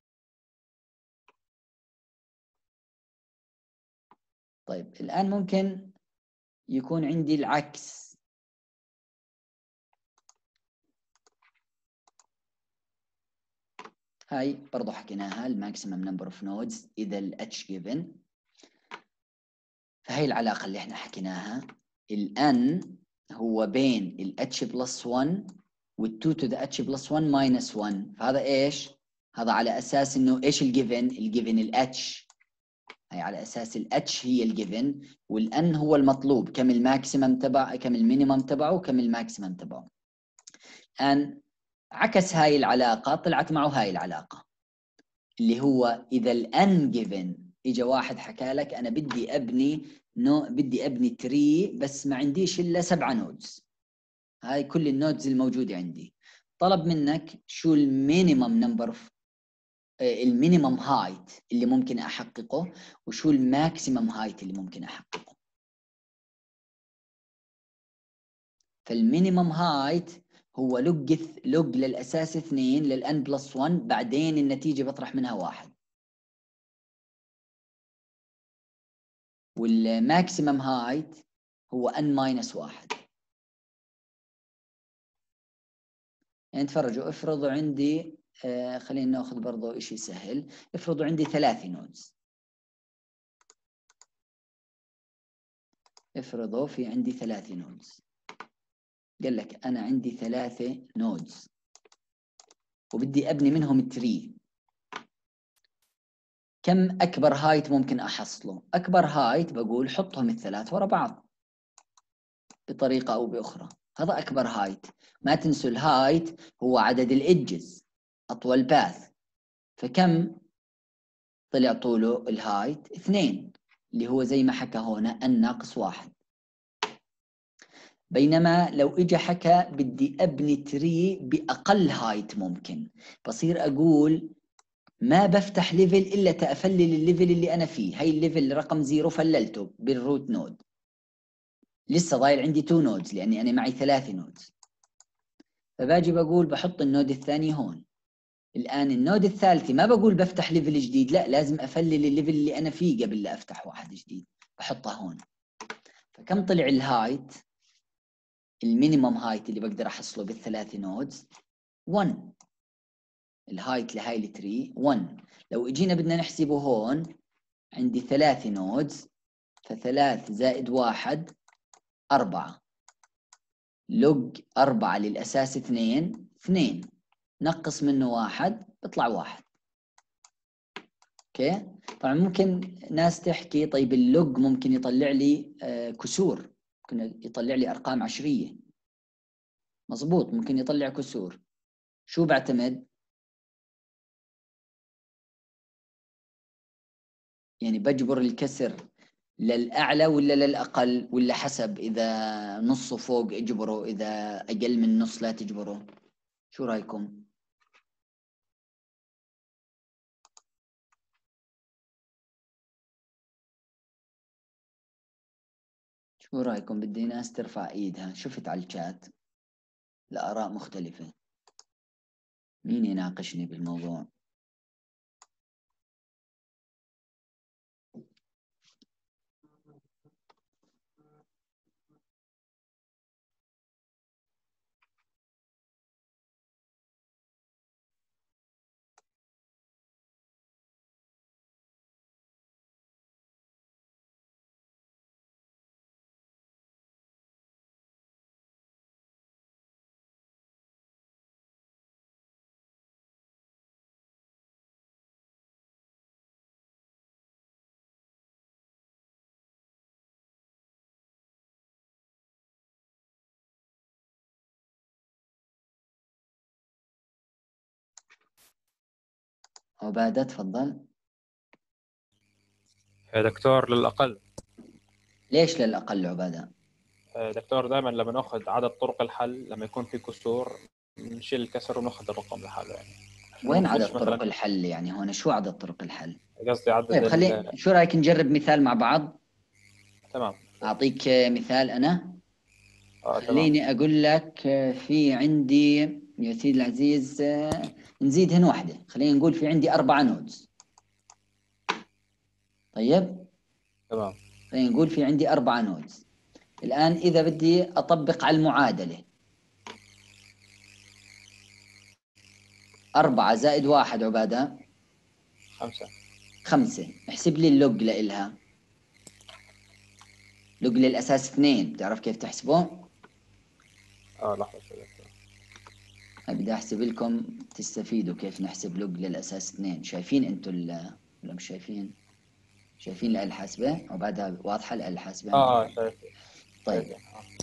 طيب الآن ممكن يكون عندي العكس. هاي برضو حكيناها الماكسيمم نمبر اوف نودز إذا الاتش جيفن. فهي العلاقة اللي احنا حكيناها، الان هو بين الاتش بلس 1 وال2 to the h plus 1 minus 1. فهذا ايش؟ هذا على اساس انه ايش الجيفن؟ الجيفن الاتش، هي على اساس الاتش هي الجيفن، والان هو المطلوب كم الماكسيمم تبع، كم المينيمم تبعه وكم الماكسيمم تبعه. الان عكس هاي العلاقة، طلعت معه هاي العلاقة اللي هو إذا الان جيفن إجا واحد حكى لك أنا بدي أبني تري بس ما عنديش إلا 7 نودز، هاي كل النودز الموجودة عندي. طلب منك شو المينيمم نمبر، المينيمم هايت اللي ممكن أحققه، وشو الماكسيمم هايت اللي ممكن أحققه. فالمينيمم هايت هو لوج للأساس 2 للان بلس 1، بعدين النتيجة بطرح منها 1. والماكسيمم هايت هو ان ماينس 1. يعني تفرجوا، افرضوا عندي خلينا ناخذ برضه شيء سهل، افرضوا عندي 3 نودز، افرضوا في عندي 3 نودز، قال لك أنا عندي 3 نودز وبدي أبني منهم تري. كم أكبر هايت ممكن أحصله؟ أكبر هايت بقول حطهم ال3 ورا بعض بطريقة أو بأخرى، هذا أكبر هايت. ما تنسوا الهايت هو عدد الإدجز، أطول باث. فكم طلع طوله الهايت؟ 2، اللي هو زي ما حكى هنا n ناقص 1. بينما لو إجا حكى بدي أبني تري بأقل هايت ممكن، بصير أقول ما بفتح ليفل إلا تأفلل الليفل اللي أنا فيه. هاي الليفل رقم 0 فللته بالروت نود، لسه ضايل عندي 2 نودز لأني أنا معي 3 نودز. فباجي بقول بحط النود الثاني هون. الآن النود الثالثة ما بقول بفتح ليفل جديد، لا، لازم أفلل الليفل اللي أنا فيه قبل لا أفتح واحد جديد، بحطها هون. فكم طلع الهايت؟ المينيمم هايت اللي بقدر أحصله بالثلاث نودز 1. الهايت لهاي التري 1. لو اجينا بدنا نحسبه هون، عندي 3 نودز، ف3 زائد 1 4. لوج 4 للأساس 2 نقص منه 1 بيطلع 1. اوكي. طبعا ممكن ناس تحكي طيب اللوج ممكن يطلع لي كسور، ممكن يطلع لي أرقام عشرية. مظبوط، ممكن يطلع كسور. شو بعتمد؟ يعني بجبر الكسر للأعلى ولا للأقل، ولا حسب إذا نصه فوق اجبره، إذا أقل من نص لا تجبره؟ شو رأيكم؟ شو رأيكم؟ بدي ناس ترفع إيدها، شفت على الشات الآراء مختلفة. مين يناقشني بالموضوع؟ عبادة تفضل. دكتور للأقل. ليش للأقل عبادة؟ دكتور دائما لما ناخذ عدد طرق الحل، لما يكون في كسور نشيل الكسر وناخذ الرقم لحاله يعني. وين عدد طرق الحل يعني هون؟ شو عدد طرق الحل؟ قصدي عدد طيب شو رأيك نجرب مثال مع بعض؟ تمام. أعطيك مثال أنا. خليني تمام. أقول لك في عندي يا سيدي العزيز، نزيد هنا واحدة. خلينا نقول في عندي 4 نودز. طيب تمام. خلينا نقول في عندي 4 نودز. الآن إذا بدي أطبق على المعادلة، 4 زائد 1 عبادة 5. احسب لي اللوج لإلها. لوج للأساس 2، بتعرف كيف تحسبه؟ لحظة شوي. بدي أحسب لكم تستفيدوا كيف نحسب لوج للأساس 2. شايفين أنتوا ولا مش شايفين؟ شايفين الآلة الحاسبة؟ وبعدها واضحة الآلة الحاسبة؟ شايف. طيب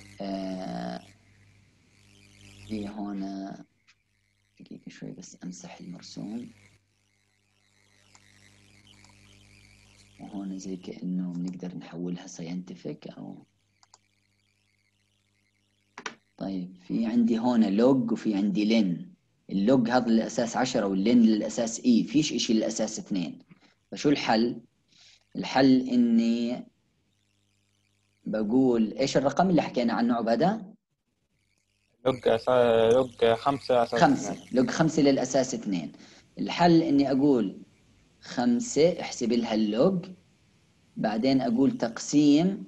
في هنا دقيقة شوي بس أمسح المرسوم. وهون زي كأنه بنقدر نحولها ساينتفك أو. طيب في عندي هون لوج وفي عندي لين. اللوج هذا للأساس 10 واللين للأساس إي، فيش إشي للأساس 2. فشو الحل؟ الحل إني بقول إيش الرقم اللي حكينا عنه عبادة؟ لوج 5 أساس 5. 2. لوج 5 للأساس 2. الحل إني أقول 5 احسب لها اللوج، بعدين أقول تقسيم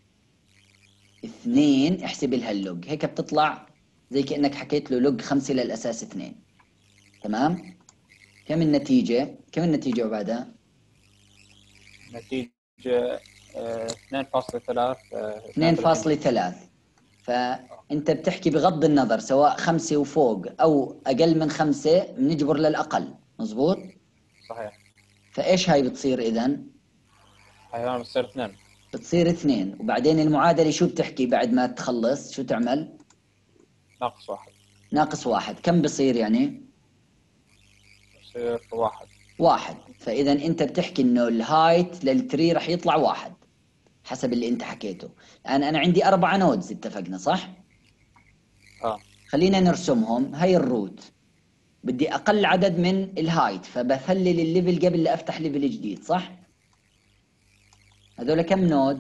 2 احسب لها اللوج. هيك بتطلع زي كأنك حكيت له لوج 5 للأساس 2. تمام؟ كم النتيجة؟ كم النتيجة عبادة؟ نتيجة 2.3 2.3. فأنت بتحكي بغض النظر سواء 5 وفوق أو أقل من 5 بنجبر للأقل، مزبوط؟ صحيح. فإيش هاي بتصير إذن؟ هاي بتصير 2. بتصير 2. وبعدين المعادلة شو بتحكي بعد ما تخلص؟ شو تعمل؟ ناقص 1. ناقص 1. كم بصير يعني؟ بصير 1. 1. فإذا أنت بتحكي إنه الهايت للتري رح يطلع 1 حسب اللي أنت حكيته. الآن أنا عندي 4 نودز، اتفقنا صح؟ خلينا نرسمهم. هاي الروت، بدي أقل عدد من الهايت، فبفلل الليفل قبل لا أفتح ليفل جديد، صح؟ هذول كم نود؟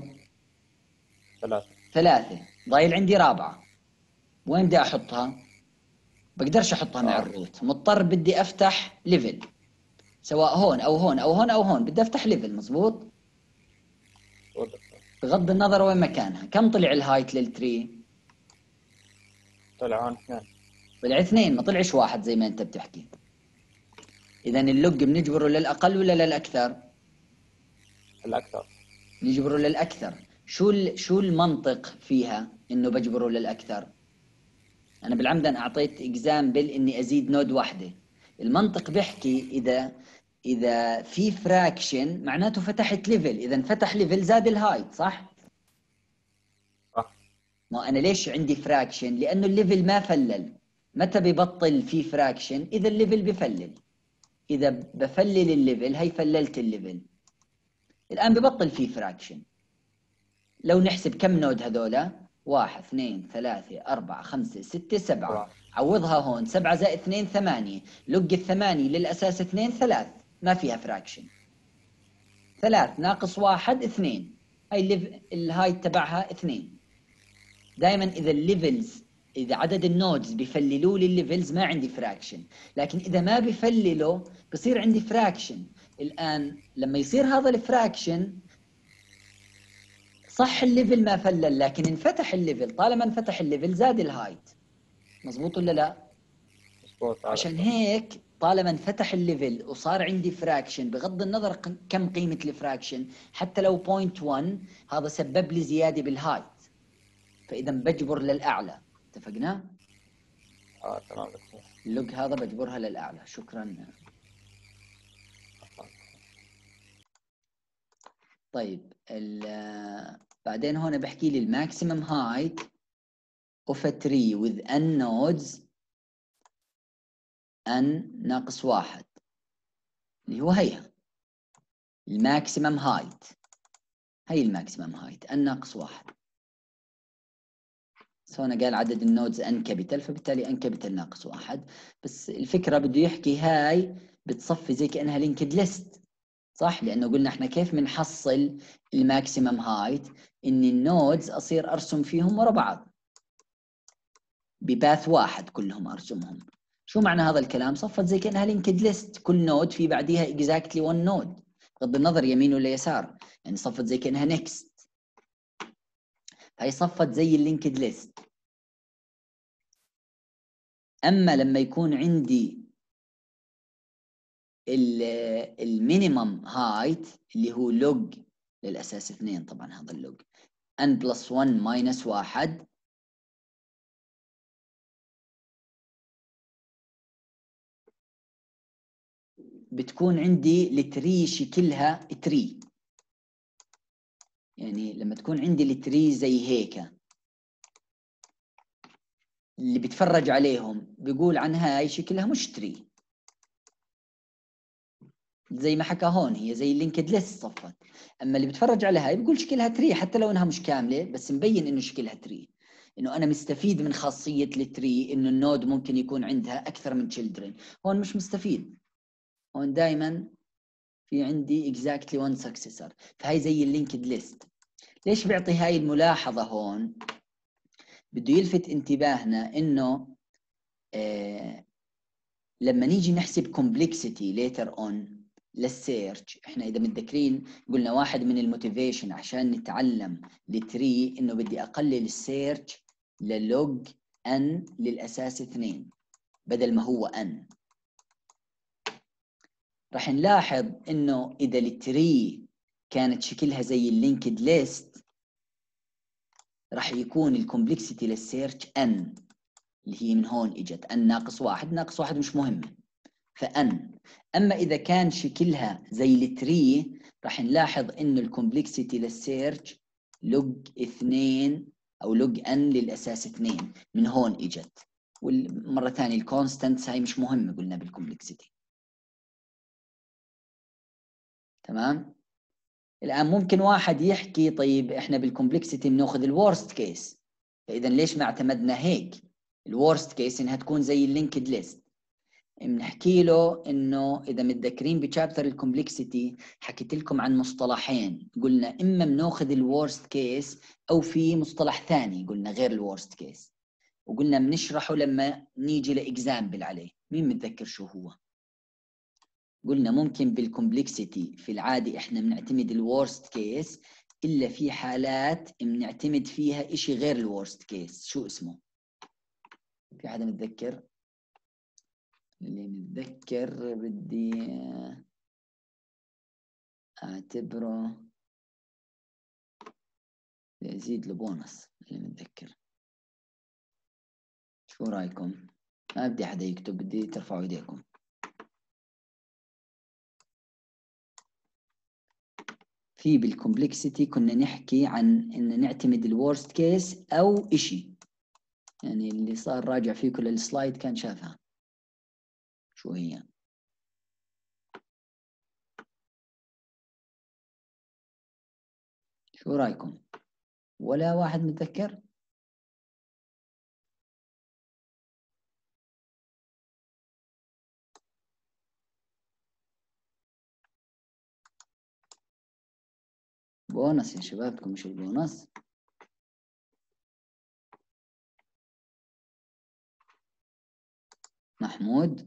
3. ضايل عندي 4. وين بدي أحطها؟ بقدرش أحطها مع الروت، مضطر بدي أفتح ليفل، سواء هون أو هون أو هون أو هون، بدي أفتح ليفل، مزبوط؟ بغض النظر وين مكانها. كم طلع الهايت للتري؟ طلعون 2. طلع 2، ما طلعش 1 زي ما أنت بتحكي. إذا اللوج بنجبره للأقل ولا للأكثر؟ الأكثر. نجبره للأكثر. شو المنطق فيها إنه بجبره للأكثر؟ أنا بالعمد أعطيت إكزامبل إني أزيد نود واحدة. المنطق بيحكي إذا في فراكشن معناته فتحت ليفل، إذا فتح ليفل زاد الهايت، صح؟ ما أنا ليش عندي فراكشن؟ لأنه الليفل ما فلل. متى ببطل في فراكشن؟ إذا الليفل بفلل. إذا بفلل الليفل، هي فللت الليفل، الآن ببطل في فراكشن. لو نحسب كم نود هذولا؟ 1 2 3 4 5 6 7. عوضها هون. 7 زائد 2 8. لق 8 للأساس 2 3، ما فيها فراكشن. 3 ناقص 1 2. هاي الهايت تبعها 2. دائما إذا الليفلز، إذا عدد النودز بيفللوا لي الليفلز ما عندي فراكشن، لكن إذا ما بيفللوا بصير عندي فراكشن. الآن لما يصير هذا الفراكشن، صح الليفل ما فلل لكن انفتح الليفل. طالما انفتح الليفل زاد الهايت، مزبوط ولا لا؟ مزبوط. عشان هيك طالما انفتح الليفل وصار عندي فراكشن، بغض النظر كم قيمة الفراكشن، حتى لو 0.1، هذا سبب لي زيادة بالهايت، فإذا بجبر للأعلى. اتفقنا؟ تمام دكتور. اللوج هذا بجبرها للأعلى. شكرا. طيب بعدين هون بحكي لي الماكسيمم هايت of a tree with n nodes n ناقص 1، اللي هو هيها الماكسيمم هايت. هي الماكسيمم هايت n ناقص 1. هنا قال عدد النودز n كابيتال، فبالتالي n كابيتال ناقص 1. بس الفكرة بده يحكي هاي بتصفي زي كأنها لينكد ليست، صح؟ لأنه قلنا احنا كيف بنحصل الماكسيمم هايت؟ إن النودز أصير أرسم فيهم ورا بعض بباث واحد، كلهم أرسمهم. شو معنى هذا الكلام؟ صفت زي كأنها لينكد ليست، كل نود في بعديها exactly one نود، بغض النظر يمين ولا يسار، يعني صفت زي كأنها next. هاي صفت زي اللينكد ليست. أما لما يكون عندي المينيمم هايت اللي هو لوج للأساس 2، طبعا هذا اللوج n بلس 1 ماينس 1، بتكون عندي التري شكلها تري. يعني لما تكون عندي التري زي هيك، اللي بيتفرج عليهم بيقول عن هاي شكلها مش تري، زي ما حكى هون هي زي اللينكد ليست صفت. اما اللي بيتفرج على هاي بيقول شكلها تري، حتى لو انها مش كامله بس مبين انه شكلها تري، انه انا مستفيد من خاصيه التري، انه النود ممكن يكون عندها اكثر من تشيلدرن. هون مش مستفيد، هون دائما في عندي exactly one successor، فهي زي اللينكد ليست. ليش بيعطي هاي الملاحظة هون؟ بده يلفت انتباهنا انه لما نيجي نحسب complexity later on للسيرش، احنا اذا متذكرين قلنا واحد من الموتيفيشن عشان نتعلم التري انه بدي اقلل السيرش للوج n للاساس 2 بدل ما هو n. راح نلاحظ انه اذا التري كانت شكلها زي اللينكد ليست راح يكون الكومبلكسيتي للسيرش ان، اللي هي من هون اجت ان ناقص واحد. ناقص واحد مش مهمه، فان. اما اذا كان شكلها زي التري راح نلاحظ انه الكومبلكسيتي للسيرش لوج 2 او لوج ان للاساس 2 من هون اجت. والمره ثانيه الكونستنتس هاي مش مهمه قلنا بالكومبلكسيتي. تمام. الان ممكن واحد يحكي طيب احنا بالكومبلكسيتي بناخذ الورست كيس، فاذا ليش ما اعتمدنا هيك الورست كيس انها تكون زي اللينكد ليست؟ بنحكي له انه اذا متذكرين بشابتر الكومبلكسيتي حكيت لكم عن مصطلحين، قلنا اما بناخذ الورست كيس او في مصطلح ثاني قلنا غير الورست كيس، وقلنا بنشرحه لما نيجي لاكزامبل عليه. مين متذكر شو هو؟ قلنا ممكن بالكومبلكسيتي في العادي احنا بنعتمد الورست كيس، الا في حالات بنعتمد فيها شيء غير الورست كيس. شو اسمه؟ في حدا متذكر؟ اللي متذكر بدي اعتبره يزيد له بونص. اللي متذكر شو رايكم؟ ما بدي حدا يكتب، بدي ترفعوا ايديكم. في بالكومبلكسيتي كنا نحكي عن ان نعتمد الورست كيس او اشي، يعني اللي صار راجع فيه كل السلايد كان شافها. شو هي؟ شو رايكم؟ ولا واحد متذكر؟ بونص يا شبابكم، مش البونص؟ محمود؟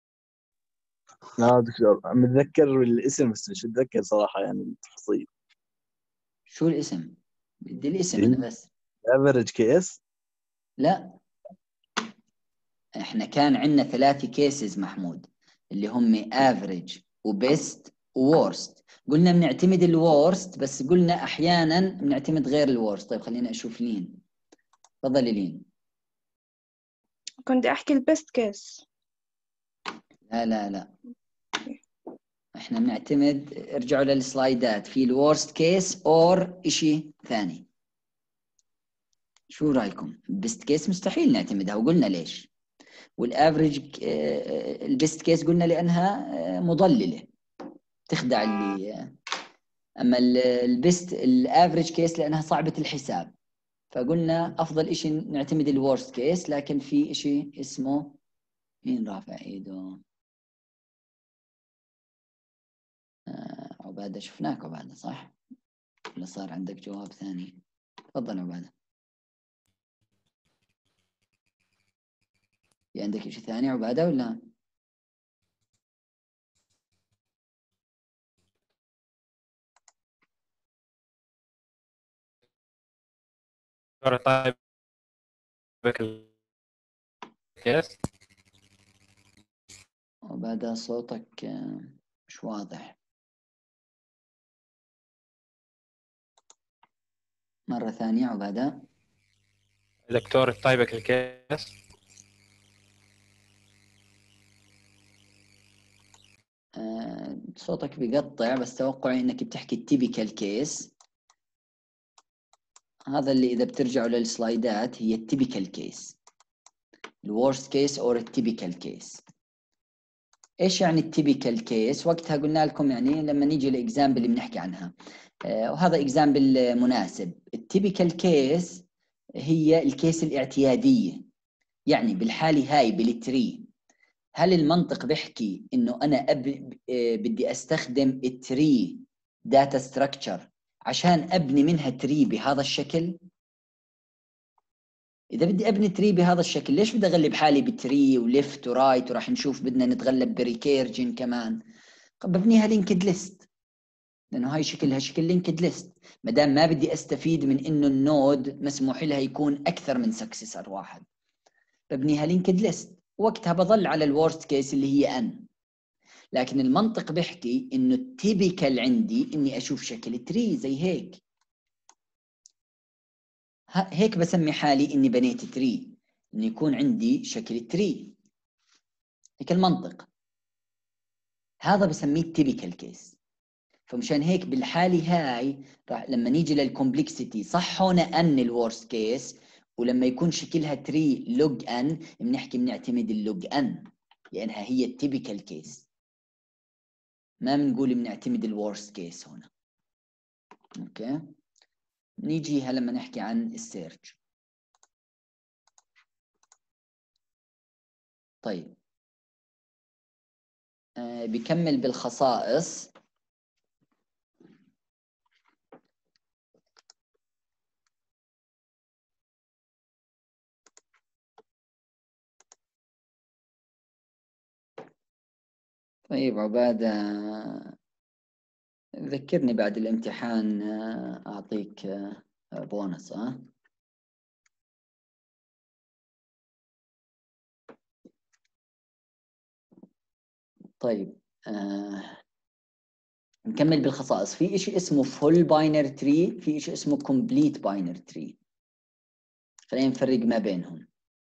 لا دكتور متذكر الاسم بس مش متذكر صراحة يعني التفاصيل. شو الاسم؟ بدي الاسم انا بس. افريج كيس؟ لا، احنا كان عندنا 3 كيسز محمود، اللي هم افريج وبيست وورست. قلنا بنعتمد الورست، بس قلنا احيانا بنعتمد غير الورست. طيب خلينا اشوف لين. تفضلي لين. كنت أحكي البيست كيس. لا لا لا، احنا بنعتمد، ارجعوا للسلايدات، في الورست كيس اور اشي ثاني. شو رايكم؟ البيست كيس مستحيل نعتمدها وقلنا ليش. والافريج البيست كيس قلنا لانها مضلله تخدع اللي. اما البيست الافريج كيس لانها صعبه الحساب، فقلنا افضل شيء نعتمد الورست كيس. لكن في شيء اسمه، مين رافع ايده؟ عباده، شفناك عباده صح؟ ولا صار عندك جواب ثاني؟ تفضل عباده. في عندك شيء ثاني عباده ولا؟ طيب الكيس عباده صوتك مش واضح. مرة ثانية عبادة. دكتور التايبك الكيس. صوتك بيقطع، بس توقعي انك بتحكي التيبيكال كيس. هذا اللي اذا بترجعوا للسلايدات هي التيبيكال كيس، الورست كيس او التيبيكال كيس. ايش يعني التيبيكال كيس؟ وقتها قلنا لكم يعني لما نيجي لاكزامبل اللي بنحكي عنها، وهذا اكزامبل مناسب. التيبيكال كيس هي الكيس الاعتيادية. يعني بالحالة هاي بالتري، هل المنطق بيحكي انه انا بدي استخدم التري داتا ستراكشر عشان ابني منها تري بهذا الشكل؟ اذا بدي ابني تري بهذا الشكل، ليش بدي اغلب حالي بتري وليفت ورايت؟ وراح نشوف بدنا نتغلب بريكيرجن كمان. ببنيها لينكد ليست، لانه هاي شكلها شكل لينكد ليست. ما دام ما بدي استفيد من انه النود مسموح لها يكون اكثر من سكسسر واحد، ببنيها لينكد ليست. وقتها بضل على الورست كيس اللي هي ان. لكن المنطق بيحكي انه التيبيكال عندي اني اشوف شكل تري زي هيك. هيك بسمي حالي اني بنيت تري، انه يكون عندي شكل تري. هيك المنطق، هذا بسميه التيبيكال كيس. فمشان هيك بالحالة هاي راح لما نيجي للكومبلكسيتي صح هون ان الورست كيس، ولما يكون شكلها تري لوج ان بنحكي بنعتمد اللوج ان لانها هي التيبيكال كيس، ما بنقول بنعتمد الورست كيس هنا. اوكي، نيجيها لما نحكي عن السيرش. طيب بكمل بالخصائص. طيب عبادة ذكرني بعد الامتحان أعطيك بونص. طيب نكمل بالخصائص. في شيء اسمه فول باينري تري، في شيء اسمه كومبليت باينري تري. خلينا نفرق ما بينهم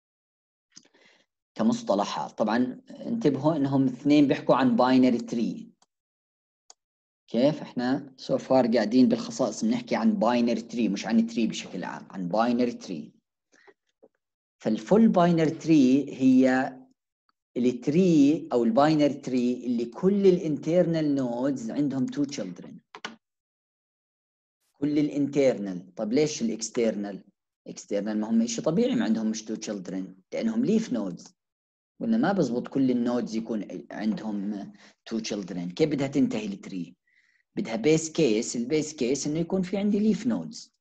كمصطلحات. طبعا انتبهوا انهم اثنين بيحكوا عن باينري تري. كيف احنا سو فار قاعدين بالخصائص بنحكي عن باينري تري مش عن تري بشكل عام، عن باينري تري. فالفول باينري تري هي التري او الباينري تري اللي كل الانترنال نودز عندهم تو تشيلدرن. كل الانترنال. طب ليش الاكسترنال؟ اكسترنال ما هم شيء طبيعي ما عندهم مش تو تشيلدرن لانهم ليف نودز، وإنه ما بزبط كل النودز يكون عندهم تو تشيلدرن. كيف بدها تنتهي التري؟ بدها بيس كيس، البيس كيس انه يكون في عندي ليف نودز.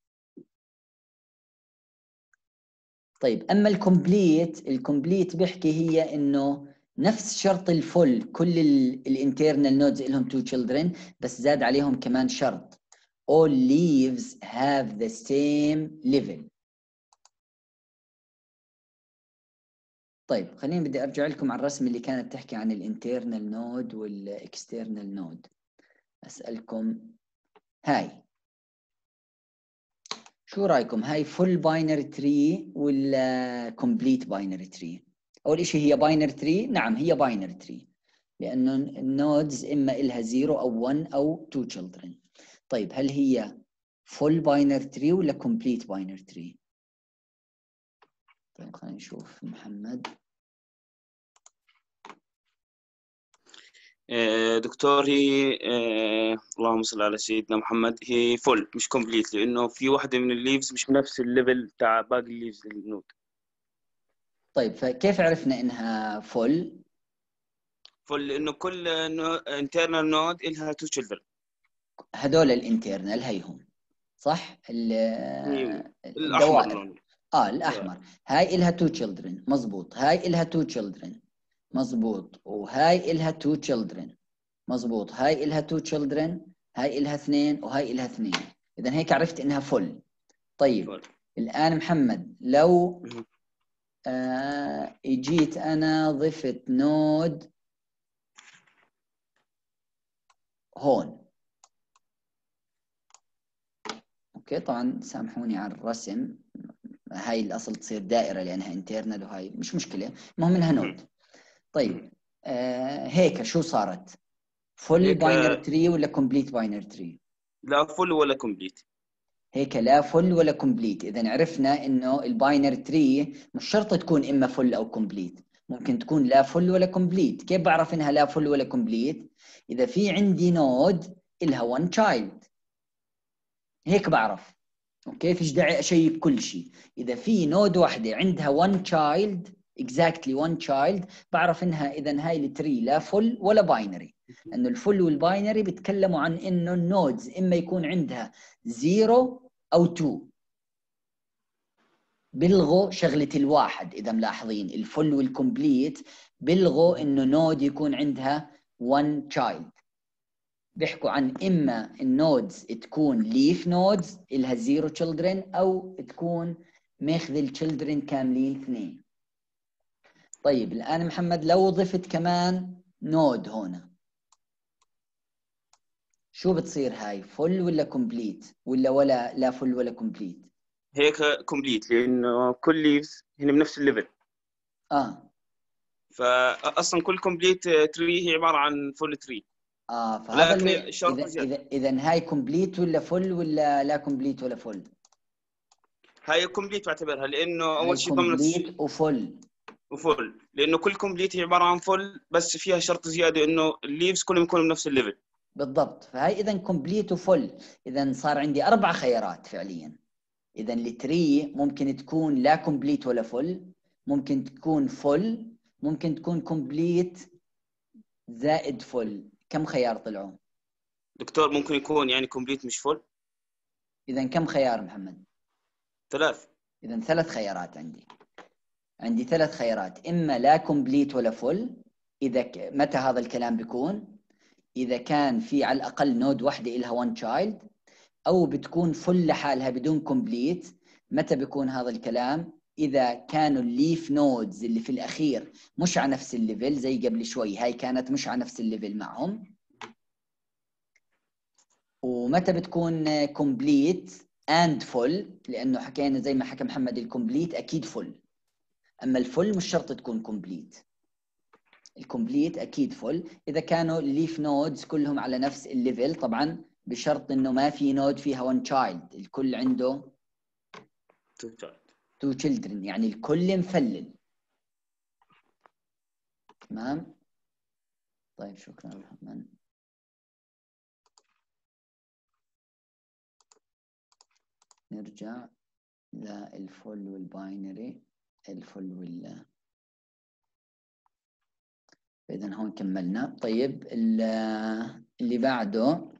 طيب اما الكومبليت بيحكي هي انه نفس شرط الفل، كل الانترنال نودز لهم تو تشيلدرن، بس زاد عليهم كمان شرط all leaves have the same level. طيب خليني بدي ارجع لكم على الرسم اللي كانت تحكي عن الانترنال نود والاكسترنال نود. اسالكم هاي شو رايكم، هاي فول باينري تري ولا كومبليت باينري تري؟ اول شيء هي باينري تري، نعم هي باينري تري لانه النودز اما لها 0 او 1 او 2 children. طيب هل هي فول باينري تري ولا كومبليت باينري تري؟ طيب خلينا نشوف محمد. دكتور هي اللهم صل على سيدنا محمد، هي فول مش كومبليت، لانه في واحده من الليفز مش بنفس الليفل تاع باقي الليفز للنود. طيب فكيف عرفنا انها فول؟ فول لانه كل انترنال نود لها تو تشيلدرن. هذول الانترنال هيهم صح؟ الاحمر الدوائر. لون. الاحمر. هاي لها تو تشيلدرن مزبوط، هاي لها تو تشيلدرن مزبوط، وهاي لها تو تشيلدرن مزبوط، هاي لها تو تشيلدرن، هاي لها اثنين وهاي لها اثنين. اذا هيك عرفت انها فل. طيب فول. الان محمد لو اجيت انا ضفت نود هون. اوكي طبعا سامحوني على الرسم، هاي الاصل تصير دائره لانها انترنال وهاي مش مشكله، المهم انها نود. طيب هيك شو صارت؟ فول باينري تري ولا كومبليت باينري تري؟ لا فول ولا كومبليت. هيك لا فل ولا كومبليت. اذا عرفنا انه الباينري تري مش شرط تكون اما فل او كومبليت، ممكن تكون لا فل ولا كومبليت. كيف بعرف انها لا فل ولا كومبليت؟ اذا في عندي نود الها 1 تشايلد هيك بعرف. اوكي فيش داعي اشيك كل شيء. اذا في نود واحده عندها 1 تشايلد exactly 1 child بعرف انها اذا هاي التري لا فل ولا باينري. انه الفل والباينري بيتكلموا عن انه النودز اما يكون عندها 0 او 2. بلغوا شغله الواحد. اذا ملاحظين الفل والكمبليت بلغوا انه نود يكون عندها 1 child. بيحكوا عن اما النودز تكون ليف نودز الها 0 children او تكون ماخذ التشيلدرن كاملين 2. طيب الآن محمد لو ضفت كمان نود هنا شو بتصير هاي؟ فل ولا كومبليت ولا لا فل ولا كومبليت؟ هيك كومبليت، لانه كل ليفز هنا بنفس الليفل. فاصلا كل كومبليت تري هي عباره عن فول تري. فهذا لكن الشرط اذا هاي كومبليت ولا فل ولا لا كومبليت ولا فل؟ هاي كومبليت بعتبرها، لانه هاي اول شيء كومبليت وفل لانه كل كومبليت هي عباره عن فل، بس فيها شرط زياده انه الليفز كلهم يكونوا بنفس الليفل. بالضبط. فهاي اذا كومبليت وفل، اذا صار عندي 4 خيارات فعليا. اذا التري ممكن تكون لا كومبليت ولا فل، ممكن تكون فل، ممكن تكون كومبليت زائد فل. كم خيار طلعوا دكتور؟ ممكن يكون يعني كومبليت مش فل. اذا كم خيار محمد؟ 3. اذا 3 خيارات عندي 3 خيارات، اما لا كومبليت ولا فل. متى هذا الكلام بيكون؟ اذا كان في على الاقل نود واحده لها 1 تشايلد، او بتكون فل لحالها بدون كومبليت. متى بيكون هذا الكلام؟ اذا كانوا الليف نودز اللي في الاخير مش على نفس الليفل، زي قبل شوي هاي كانت مش على نفس الليفل معهم. ومتى بتكون كومبليت اند فل، لانه حكينا زي ما حكى محمد الكومبليت اكيد فل، اما الفل مش شرط تكون كومبليت. الكومبليت اكيد فل اذا كانوا الليف نودز كلهم على نفس الليفل، طبعا بشرط انه ما في نود فيها 1 تشايلد، الكل عنده 2 children، يعني الكل مفلل. تمام. طيب شكرا محمد. نرجع للفل والباينري. الفل إذا هون كملنا. طيب اللي بعده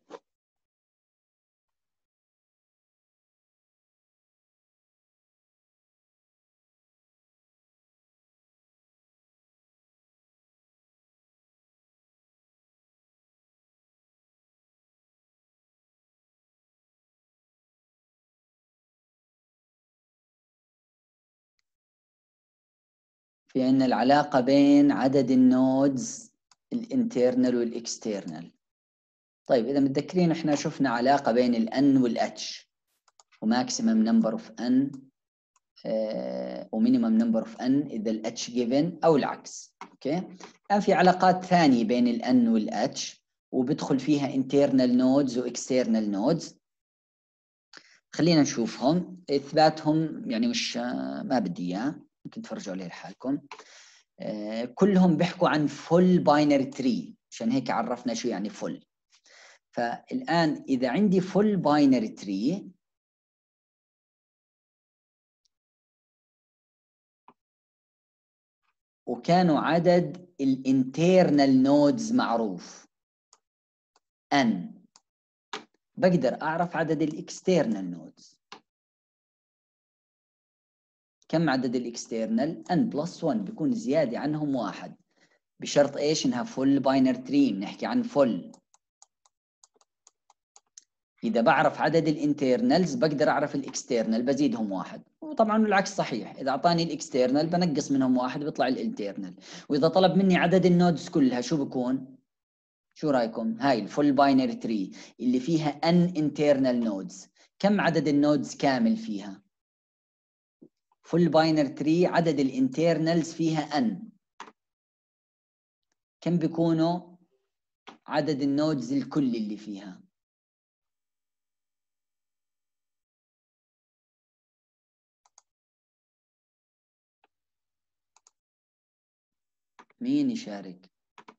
في عندنا العلاقة بين عدد النودز الانترنال والاكسترنال. طيب إذا متذكرين احنا شفنا علاقة بين الان والاتش، وماكسيمم نمبر اوف ان ومينيمم نمبر اوف ان اذا الاتش جيفن او العكس. اوكي. الان في علاقات ثانية بين الان والاتش، وبدخل فيها internal نودز واكسترنال نودز. خلينا نشوفهم. اثباتهم يعني مش ما بدي اياه، ممكن تفرجوا عليه لحالكم. كلهم بيحكوا عن فول باينري تري، عشان هيك عرفنا شو يعني فول. فالآن إذا عندي فول باينري تري، وكانوا عدد الانترنال نودز معروف n، بقدر أعرف عدد الاكسترنال نودز. كم عدد الاكسترنال؟ n+1، بيكون زيادة عنهم 1، بشرط ايش؟ انها فول باينري تري، بنحكي عن فول. إذا بعرف عدد الانترنالز بقدر أعرف الاكسترنال، بزيدهم 1. وطبعا العكس صحيح، إذا أعطاني الاكسترنال بنقص منهم 1 بيطلع الانترنال. وإذا طلب مني عدد النودز كلها شو بكون؟ شو رأيكم؟ هاي الفول باينري تري اللي فيها n internal nodes، كم عدد النودز كامل فيها؟ فول باينري تري عدد الانترنالز فيها n، كم بيكونوا عدد النودز الكل اللي فيها؟ مين يشارك؟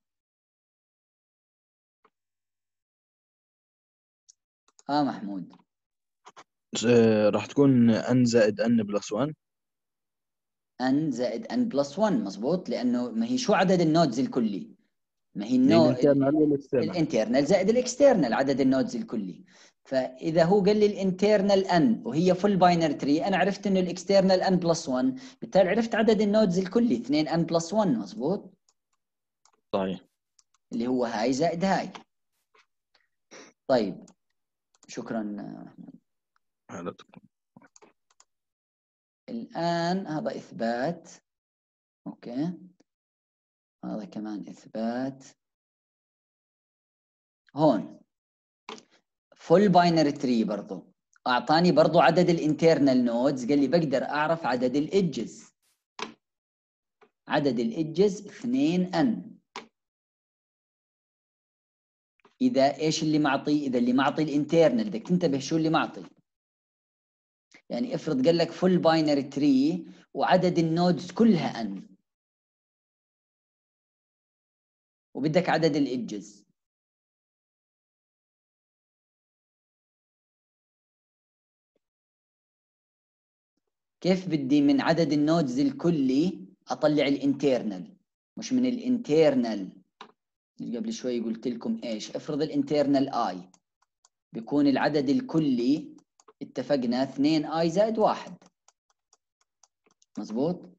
محمود. راح تكون n زائد n+1. n زائد n+1 مظبوط، لانه ما هي شو عدد النودز الكلي؟ ما هي الانترنال والاكسترنال. الانترنال زائد الاكسترنال، عدد النودز الكلي. فاذا هو قال لي الانترنال n وهي فول باينري تري، انا عرفت انه الاكسترنال n+1، بالتالي عرفت عدد النودز الكلي 2n+1 مظبوط. صحيح. اللي هو هاي زائد هاي. طيب شكرا. الآن هذا إثبات. أوكي. هذا كمان إثبات. هون فول باينري تري برضو اعطاني برضو عدد الانترنال نودز، قال لي بقدر اعرف عدد الايدجز. عدد الايدجز 2n. اذا ايش اللي معطي؟ اذا اللي معطي الانترنال، بدك تنتبه شو اللي معطي. يعني افرض قال لك فول باينري تري وعدد النودز كلها n، وبدك عدد الايدجز. كيف بدي من عدد النودز الكلي اطلع الانترنال؟ مش من الانترنال. قبل شوي قلت لكم ايش؟ افرض الانترنال اي بيكون العدد الكلي، اتفقنا 2 اي زائد 1. مظبوط؟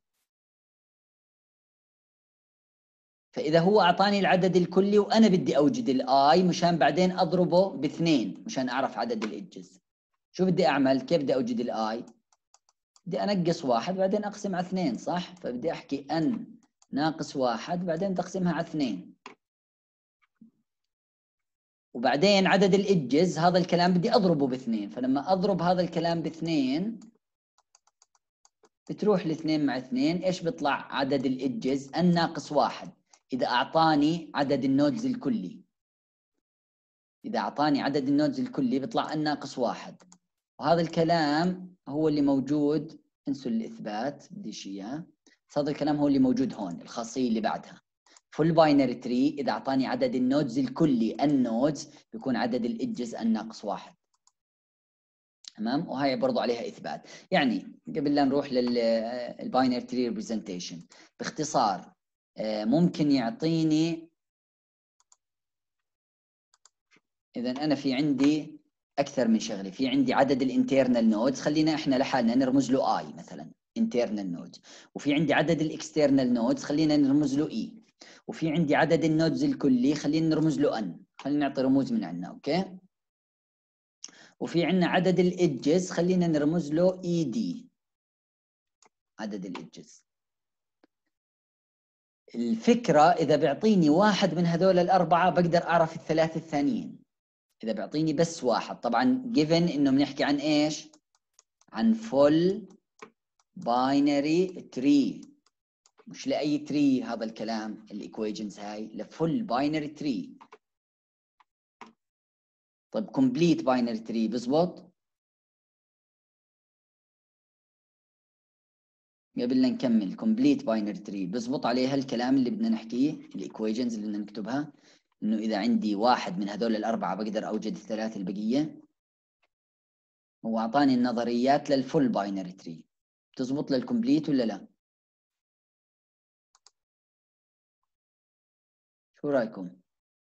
فاذا هو اعطاني العدد الكلي وانا بدي اوجد الاي مشان بعدين اضربه باثنين مشان اعرف عدد الايدجز، شو بدي اعمل؟ كيف بدي اوجد الاي؟ بدي انقص 1 بعدين اقسم على 2، صح؟ فبدي احكي n ناقص 1 بعدين تقسمها على 2. وبعدين عدد الإدجز هذا الكلام بدي أضربه باثنين، فلما أضرب هذا الكلام باثنين بتروح الاثنين مع اثنين، إيش بيطلع عدد الإدجز؟ n ناقص 1 إذا أعطاني عدد النودز الكلي. إذا أعطاني عدد النودز الكلي بيطلع n ناقص 1. وهذا الكلام هو اللي موجود، انسوا الإثبات بديش إياه، هذا الكلام هو اللي موجود هون، الخاصية اللي بعدها. فول باينري تري إذا أعطاني عدد النودز الكلي n نودز بيكون عدد الإدجز n ناقص 1. تمام؟ وهي برضو عليها إثبات. يعني قبل لا نروح للباينري تري ريبريزنتيشن باختصار، ممكن يعطيني، إذا أنا في عندي أكثر من شغلة، في عندي عدد الانترنال نودز، خلينا إحنا لحالنا نرمز له I مثلا internal نودز، وفي عندي عدد الاكسترنال نودز خلينا نرمز له E، وفي عندي عدد النودز الكلي خلينا نرمز له n، خلينا نعطي رموز من عندنا. اوكي؟ وفي عندنا عدد الايدجز خلينا نرمز له ed، عدد الايدجز. الفكره اذا بيعطيني واحد من هذول الاربعه بقدر اعرف الثلاثه الثانيين. اذا بيعطيني بس واحد، طبعا given انه بنحكي عن ايش؟ عن full binary tree، مش لأي تري هذا الكلام، الايكويشنز هاي لفول باينري تري. طيب كومبليت باينري تري بزبط؟ قبل لا نكمل، كومبليت باينري تري بزبط عليها الكلام اللي بدنا نحكيه، الايكويشنز اللي بدنا نكتبها، انه اذا عندي واحد من هذول الاربعه بقدر اوجد الثلاثه البقيه. هو اعطاني النظريات للفول باينري تري، بتزبط للكومبليت ولا لا؟ شو رايكم؟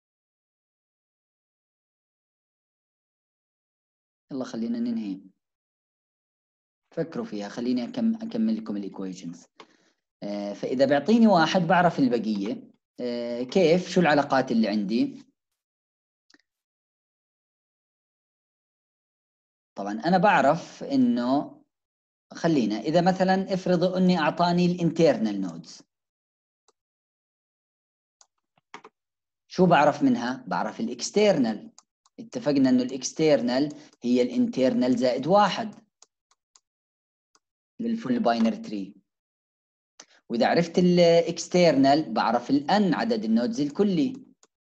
يلا خلينا ننهي، فكروا فيها، خليني اكمل لكم الايكويشنز. فاذا بيعطيني واحد بعرف البقيه. كيف؟ شو العلاقات اللي عندي؟ طبعا انا بعرف انه، خلينا اذا مثلا افرضوا اني اعطاني الانترنال نودز، شو بعرف منها؟ بعرف الاكسترنال. اتفقنا انه الاكسترنال هي الانترنال زائد 1 للفول باينري تري. واذا عرفت الاكسترنال بعرف الان عدد النودز الكلي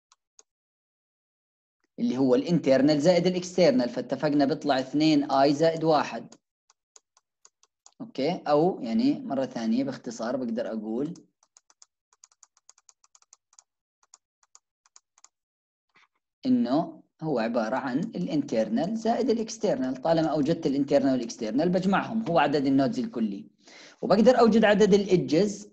اللي هو الانترنال زائد الاكسترنال، فاتفقنا بيطلع 2 اي زائد 1. اوكي؟ او يعني مره ثانيه باختصار بقدر اقول انه هو عباره عن الانترنال زائد الاكسترنال، طالما اوجدت الانترنال والاكسترنال بجمعهم، هو عدد النودز الكلي. وبقدر اوجد عدد الايدجز،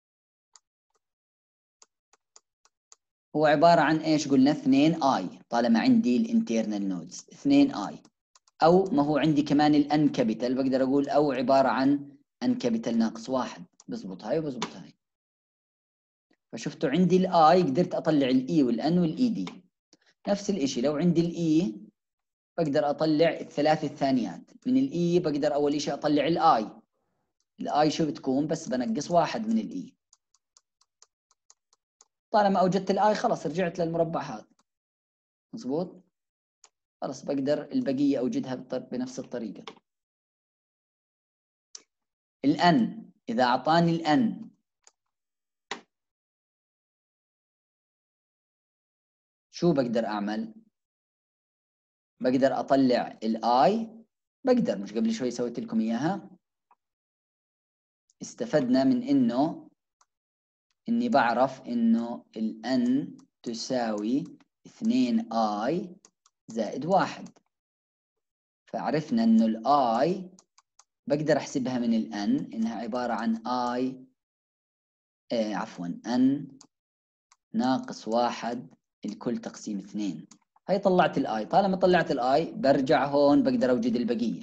هو عباره عن ايش؟ قلنا 2 اي، طالما عندي الانترنال نودز 2 اي، او ما هو عندي كمان الان كابيتال، بقدر اقول او عباره عن ان كابيتال ناقص 1. بزبط هاي وبزبط هاي. فشفتوا عندي الاي قدرت اطلع الاي والان والاي دي. نفس الاشي لو عندي الاي بقدر اطلع الثلاث الثانيات من الاي، بقدر اول شيء اطلع الاي. الاي شو بتكون؟ بس بنقص 1 من الاي. طالما اوجدت الاي خلص رجعت للمربع هذا. مزبوط؟ خلاص بقدر البقية أوجدها بنفس الطريقة. الأن إذا أعطاني الأن شو بقدر أعمل؟ بقدر أطلع الآي، بقدر، مش قبل شوي سويت لكم إياها، استفدنا من إني بعرف إنه الأن تساوي 2i زائد 1، فعرفنا إنه الآي بقدر أحسبها من الأن إنها عبارة عن أن ناقص 1 الكل تقسيم 2. هاي طلعت الآي، طالما طلعت الآي برجع هون بقدر أوجد البقية.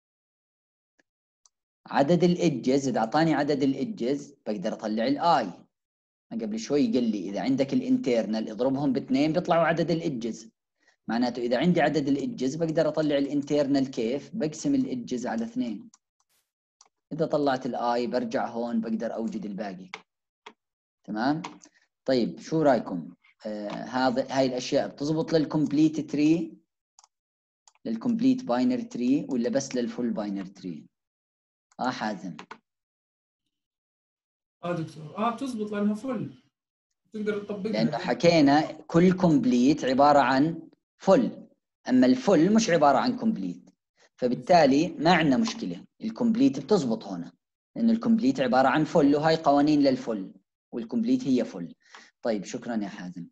عدد الإدجز، إذا أعطاني عدد الإدجز بقدر أطلع الآي. قبل شوي قال لي إذا عندك الانترنال اضربهم باثنين بيطلعوا عدد الإدجز، معناته إذا عندي عدد الإدجز بقدر أطلع الانترنال كيف؟ بقسم الإدجز على 2. إذا طلعت الآي برجع هون بقدر أوجد الباقي. تمام؟ طيب شو رأيكم؟ هاي الأشياء بتزبط للكمبليت تري، للكمبليت باينري تري، ولا بس للفول باينري تري؟ حازم. دكتور بتزبط لأنها فل، تقدر تطبقها. لأنه حكينا كل كومبليت عبارة عن فل، أما الفل مش عبارة عن كومبليت، فبالتالي ما عندنا مشكلة، الكومبليت بتزبط هنا لأنه الكومبليت عبارة عن فل، وهاي قوانين للفل والكومبليت هي فل. طيب شكرا يا حازم.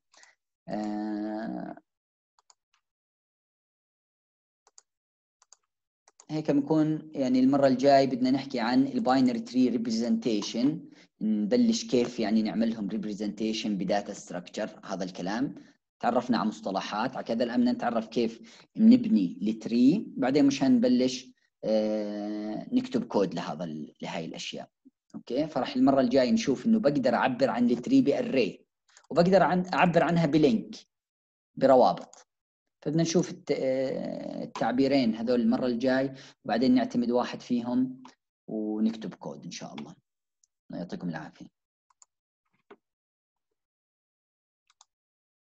هيك بنكون يعني المرة الجاي بدنا نحكي عن الباينري تري ريبريزنتيشن، نبلش كيف يعني نعملهم ريبريزنتيشن بداتا ستراكشر. هذا الكلام تعرفنا على مصطلحات، على كذا الآن نتعرف كيف نبني التري، بعدين مش هنبلش نكتب كود لهاي الأشياء. اوكي، فرح المرة الجاي نشوف انه بقدر اعبر عن التري بأري، وبقدر اعبر عنها بلينك بروابط. فبدنا نشوف التعبيرين هذول المرة الجاي، وبعدين نعتمد واحد فيهم ونكتب كود إن شاء الله. يعطيكم العافية.